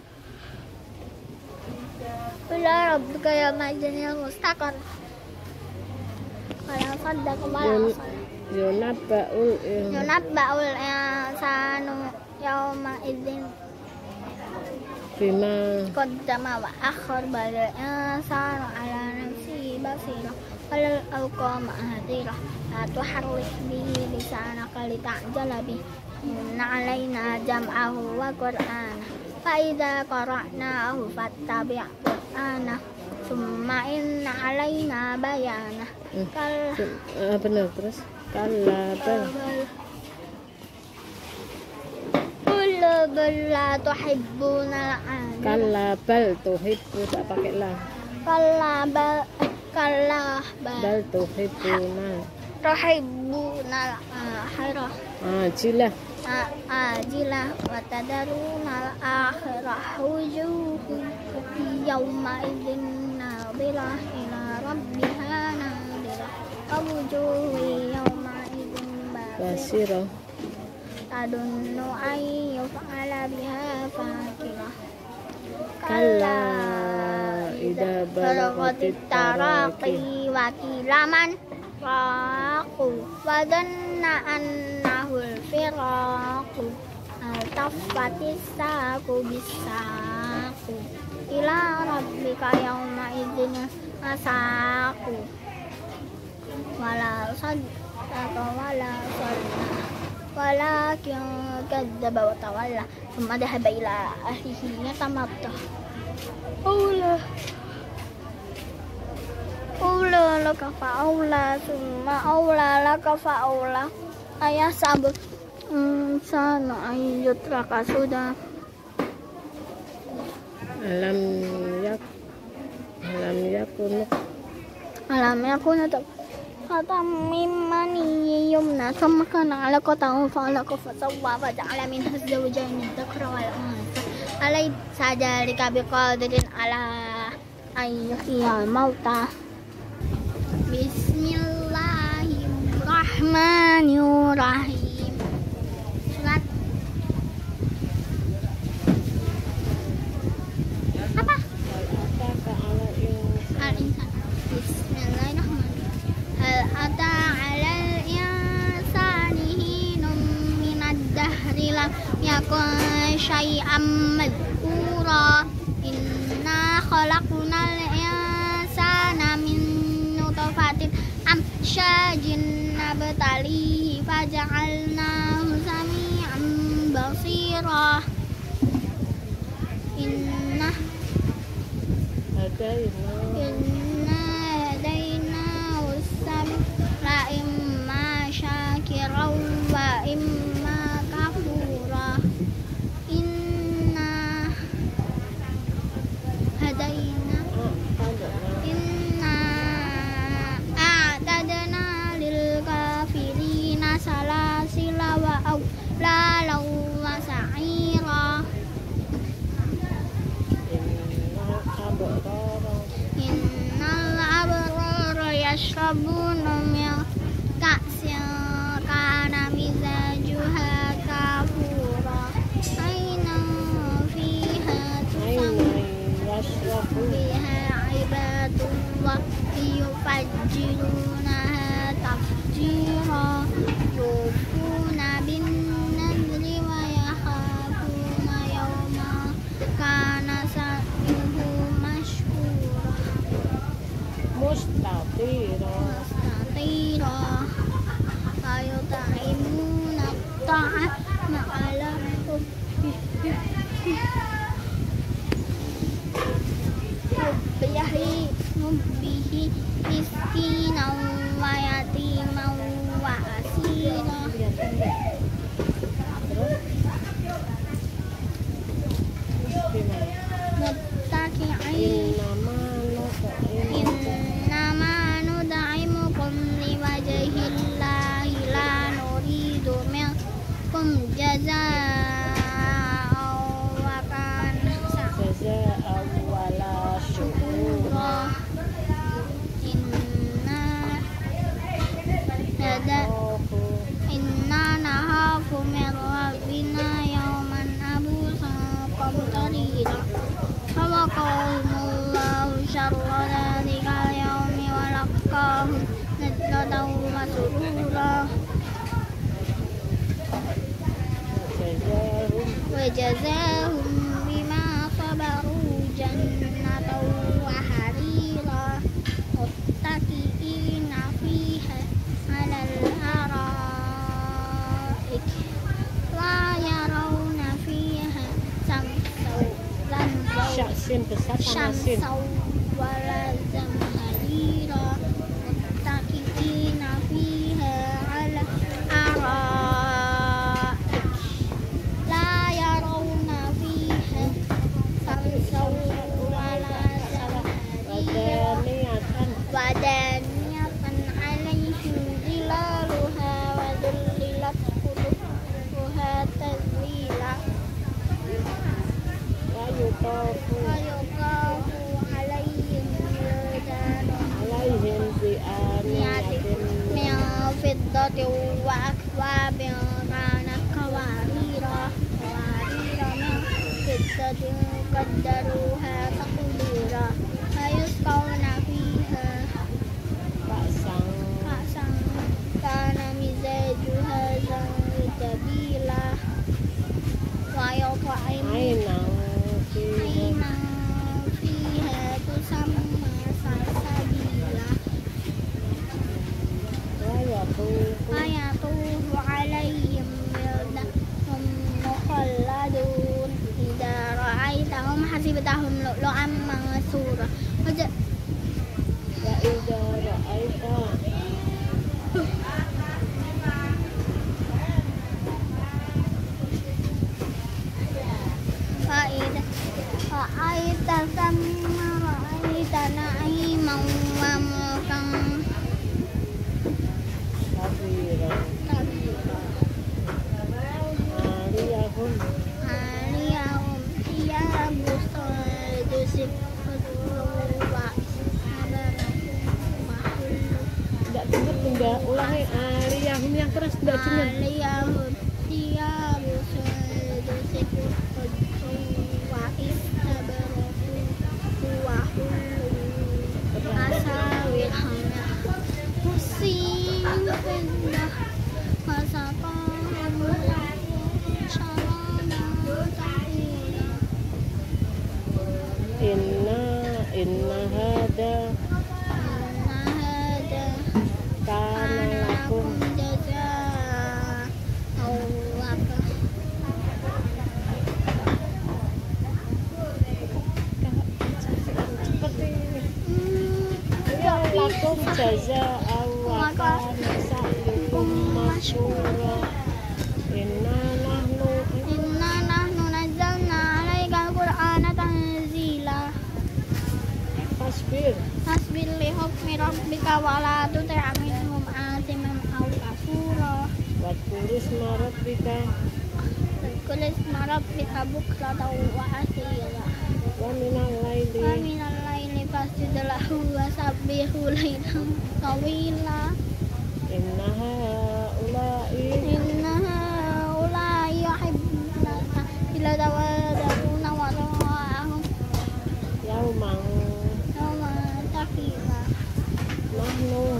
[SPEAKER 1] ila rabbika yawma idzin mustaqar wala saddaqa wala
[SPEAKER 2] Yun- Yunabba'ul in-
[SPEAKER 1] yunabba'ul insanu yawma idzin
[SPEAKER 2] bima
[SPEAKER 1] qaddama wa akhar bal insanu ala nafsihi basira wal alqa ma'adira la tuharrik bihi lisanaka lita'jala bihi inna alaina jam'ahu wa qur'ana fa idza qara'nahu fattabi' qur'ana summa inna alaina bayana
[SPEAKER 2] Hmm.
[SPEAKER 1] kal
[SPEAKER 2] Ah, benar terus kalla bal
[SPEAKER 1] Kula bala tuhibbuna al-'ajila.
[SPEAKER 2] kalla bal tuhibbu tak pakai la
[SPEAKER 1] Kalla bal kalla bal
[SPEAKER 2] bal tuhibbuna
[SPEAKER 1] tuhibbuna al-akhirah.
[SPEAKER 2] ajilah
[SPEAKER 1] Ajilah wa tadaruna al-akhirah. Wujuhun yawma idzin nadhirah ila rabbiha nadhirah. Wa wujuhun yawma idzin basirah.
[SPEAKER 2] basira
[SPEAKER 1] Tadunnu ay yuf'ala biha fakirah.
[SPEAKER 2] kalla idza balagatit taraqi
[SPEAKER 1] wa kilaman raqu wa dhanna annahu al-firaqu al-taffatis saqu bis-saqu ila rabbika yawma idzin masaqu wala saddaqa wala salla walakin kadzdzaba wa tawalla thumma dhahaba ila ahlihi yatamatta. Aula Aula laka fa'aula thumma aula laka fa'aula ayasabu insanu an yutraka suda
[SPEAKER 2] alam yak alam yakun
[SPEAKER 1] alam yakun kata mimani yumna thumma kana alaqatan fa'alaqa fasawwa faja'ala minha zawjayn adh-dhakara wal untha alaysa dhalika biqadirin ala an yuhyiyal mauta. Bismillahirrahmanirrahim. Surat apa?
[SPEAKER 2] ataka ala insan
[SPEAKER 1] Al-insan. Bismillahirrahmanirrahim. Hal ata 'alal insani hinum minad dahri lam yakun syai'an madhkura. Inna khalaqnal insana min nutfatin amsyajin nabtalihi faja'alnahu sami'an basira. Inna
[SPEAKER 2] hadaina
[SPEAKER 1] Inna hadainahu sabila imma syakiran wa imma kafura. Inna hadaina Inna a'tadna lil kafirina salasila wa awlalan wa sa'ira.
[SPEAKER 2] inna abrara
[SPEAKER 1] Innal abrara yashrabuna min ka'sin kana mizajuha kafura. يفجرونها تفجيرا يوفون بالنذر ويخافون يوما كان سعيه مشكورا
[SPEAKER 2] mustatira
[SPEAKER 1] مستطيرا ويطعمون الطعام على حبه حبه مسكينا ويتيما وأسيرا متكئين إنما ندعمكم لوجه الله لا نريد منكم جزاء وكان
[SPEAKER 2] jazaa wala syukura
[SPEAKER 1] إنا ندا- إنا نخاف من ربنا يوما عبوسا قمطريرا فوقاهم الله شر ذلك اليوم ولقاهم نضرة وسرورا
[SPEAKER 2] jazahum
[SPEAKER 1] وجزاهم بما صبروا جنة وحريرا متكئين فيها على الأرائك لا يرون فيها شمسا
[SPEAKER 2] syaksin besar sama sin
[SPEAKER 1] شمسا ولا زمهريرا متكئين فيها على الأرائك لا يرون فيها شمسا ولا زمهريرا
[SPEAKER 2] wadaniatan
[SPEAKER 1] ودانية عليهم ظلالها وذللت قلوبها تذليلا
[SPEAKER 2] wa yutafu
[SPEAKER 1] ويطاف عليهم ولدان
[SPEAKER 2] alaihim bi aniyatin
[SPEAKER 1] من فضة وأكواب كانت قواريرا قوارير من فضة قدروها تقديرا ويسقون فيها
[SPEAKER 2] kasang
[SPEAKER 1] كأسا كان مزاجها زنجبيلا ويطعمون
[SPEAKER 2] ainang fiha
[SPEAKER 1] عينا فيها تسمى سلسبيلا
[SPEAKER 2] wa yatufu
[SPEAKER 1] ويطوف عليهم ولدان مخلدون إذا رأيتهم حسبتهم لؤلؤا منثورا وج-
[SPEAKER 2] wa idza ra'aita
[SPEAKER 1] فإذا رأيت ثم رأيت نعيما وملكا
[SPEAKER 2] kabira
[SPEAKER 1] كبيرا
[SPEAKER 2] aliyahum
[SPEAKER 1] عليهم ثياب سندس خضر وإستبرق وحلوا
[SPEAKER 2] tidak dengar enggak ulangi aliyahum yang keras tidak dengar
[SPEAKER 1] عليهم ثياب سندس خضر وإستبرق وحلوا أساور من حسين فضة وسقاهم شرابا طهورا
[SPEAKER 2] inna inna hada
[SPEAKER 1] إن هذا
[SPEAKER 2] kana
[SPEAKER 1] كان
[SPEAKER 2] lakum
[SPEAKER 1] لكم جزاء وكان
[SPEAKER 2] seperti ya lakum jazaa wa kana sa'yukum masyura inna nahnu
[SPEAKER 1] إنا نحن نزلنا عليك القرآن تنزيلا
[SPEAKER 2] fasbir
[SPEAKER 1] فاصبر لحكم ربك ولا تطع منهم آثما أو كفورا
[SPEAKER 2] wa tulis marabbika
[SPEAKER 1] واذكر اسم ربك بكرة وأصيلا
[SPEAKER 2] wa minal laili
[SPEAKER 1] ومن الليل فاسجد له وسبحه ليلا طويلا
[SPEAKER 2] inna haula'i
[SPEAKER 1] إن هؤلاء يحبون إلا تودعون وراءهم
[SPEAKER 2] yauman
[SPEAKER 1] يوما ثقيلا
[SPEAKER 2] nahnu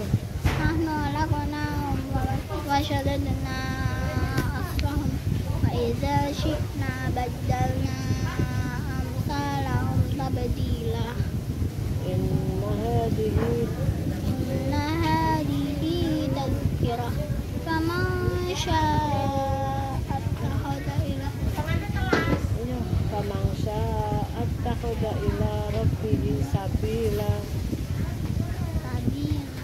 [SPEAKER 1] idza syi'na baddalna amsalahum tabdila.
[SPEAKER 2] Inna hadhihi
[SPEAKER 1] Inna hadhihi tadhkirah faman syaa'a ittakhadha ila
[SPEAKER 2] ya faman syaa'a attakhadha ila rabbihi sabila.
[SPEAKER 1] sabila.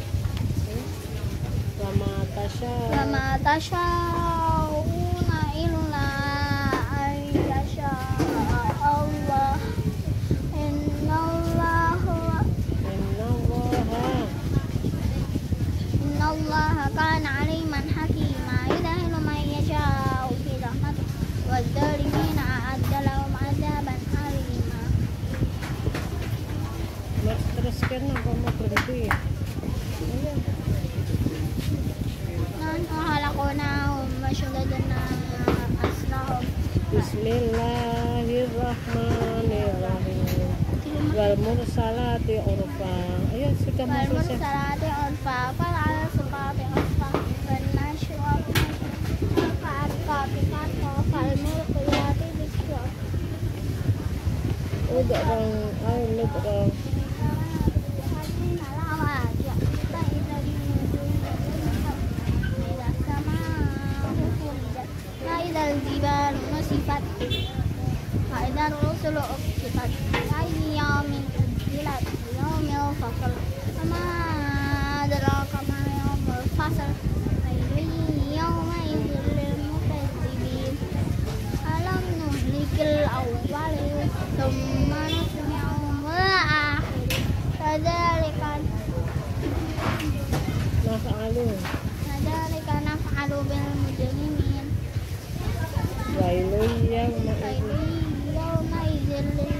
[SPEAKER 2] Wa ma tasya
[SPEAKER 1] Wa ma tasyauna illa an yasha'a Allah. Innallaha
[SPEAKER 2] innallaha
[SPEAKER 1] Innallaha kana aliman hakima. Yudkhilu man yasha'u fi rahmatihi wadh-dhalimina a'adda lahum 'adzaban alima.
[SPEAKER 2] Mas teruskan apa mau berhenti? Iya.
[SPEAKER 1] Nahnu khalaqnahum wa shaddadna asrahum.
[SPEAKER 2] Bismillahirrahmanirrahim. Wal mursalati urfa. Ayo sudah mau
[SPEAKER 1] Wal
[SPEAKER 2] selesai.
[SPEAKER 1] mursalati urfa fal 'asifati asfa wan nashrati nashra fal qati'ati fal mulqiyati dhikra.
[SPEAKER 2] Udah dong, ayo nih dong.
[SPEAKER 1] Idal jibalu nusifat wa idal rusulu uqsitat ayyi yawmin ujilat yawmil fasl ama adraka ma yawmul fasl ayyi yawma idzil lil mukazzibin alam nuhlikil awwalin thumma nutbi'uhum al-akhirin kadzalika
[SPEAKER 2] Naf'alu
[SPEAKER 1] kadzalika naf'alu bil mujrimin.
[SPEAKER 2] wailun yawma idzin.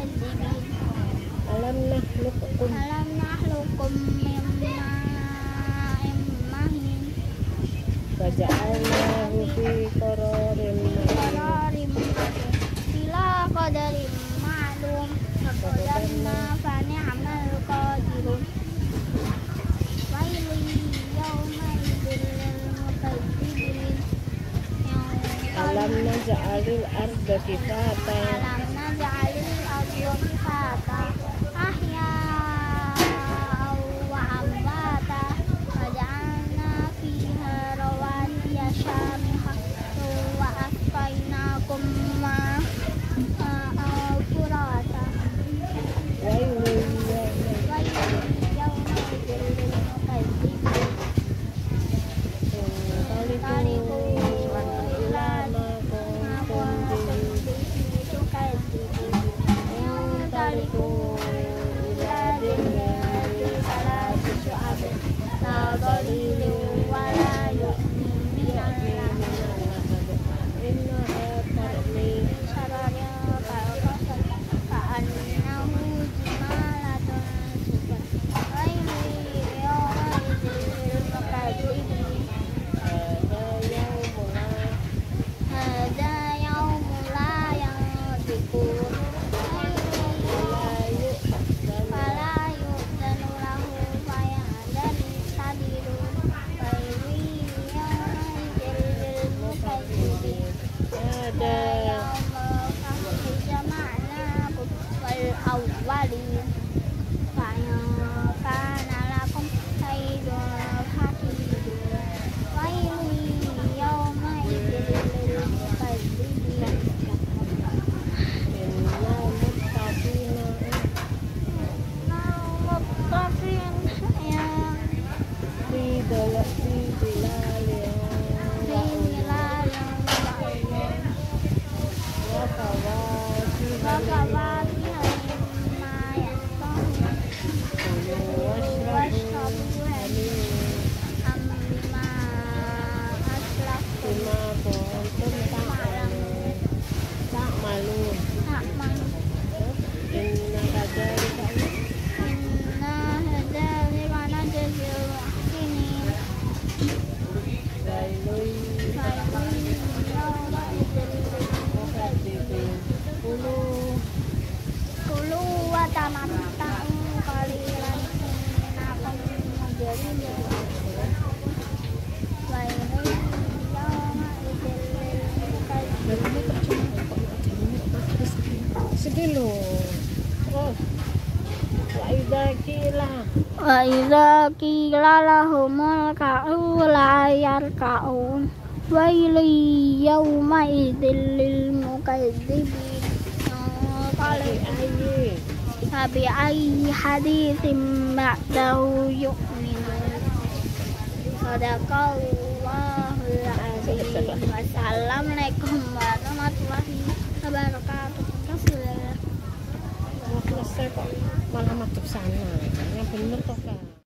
[SPEAKER 2] Alam nakhluqukum
[SPEAKER 1] Alam nakhluqukum min ma'in mahin
[SPEAKER 2] faja'alnahu fi qararin makin.
[SPEAKER 1] qararin makin ila qadarin ma'lum faqadarna fa ni'mal qadirun. Wailun yawma idzin lil mukazzibin.
[SPEAKER 2] Alam naj'alil arda kifata
[SPEAKER 1] Alam naj'alil arda kifata ahya'an wa amwata waja'alna fiha rawasiya shamikatan wa asqaynakum ma'an furata.
[SPEAKER 2] wailun yawma
[SPEAKER 1] Wailun yawma idzin lil mukazzibin. Tariku ila ma kuntum bihi tukadzibun. Tariku Wa idza qila lahumul ka'u la yarka'un wailu yawma idzil lil mukazzibin. Abi ayyi haditsin ba'dahu yu'minun. Sadaqallahul azim. Wassalamualaikum warahmatullahi wabarakatuh.
[SPEAKER 2] Selesai kok malah masuk sana. Yang bener kok kan.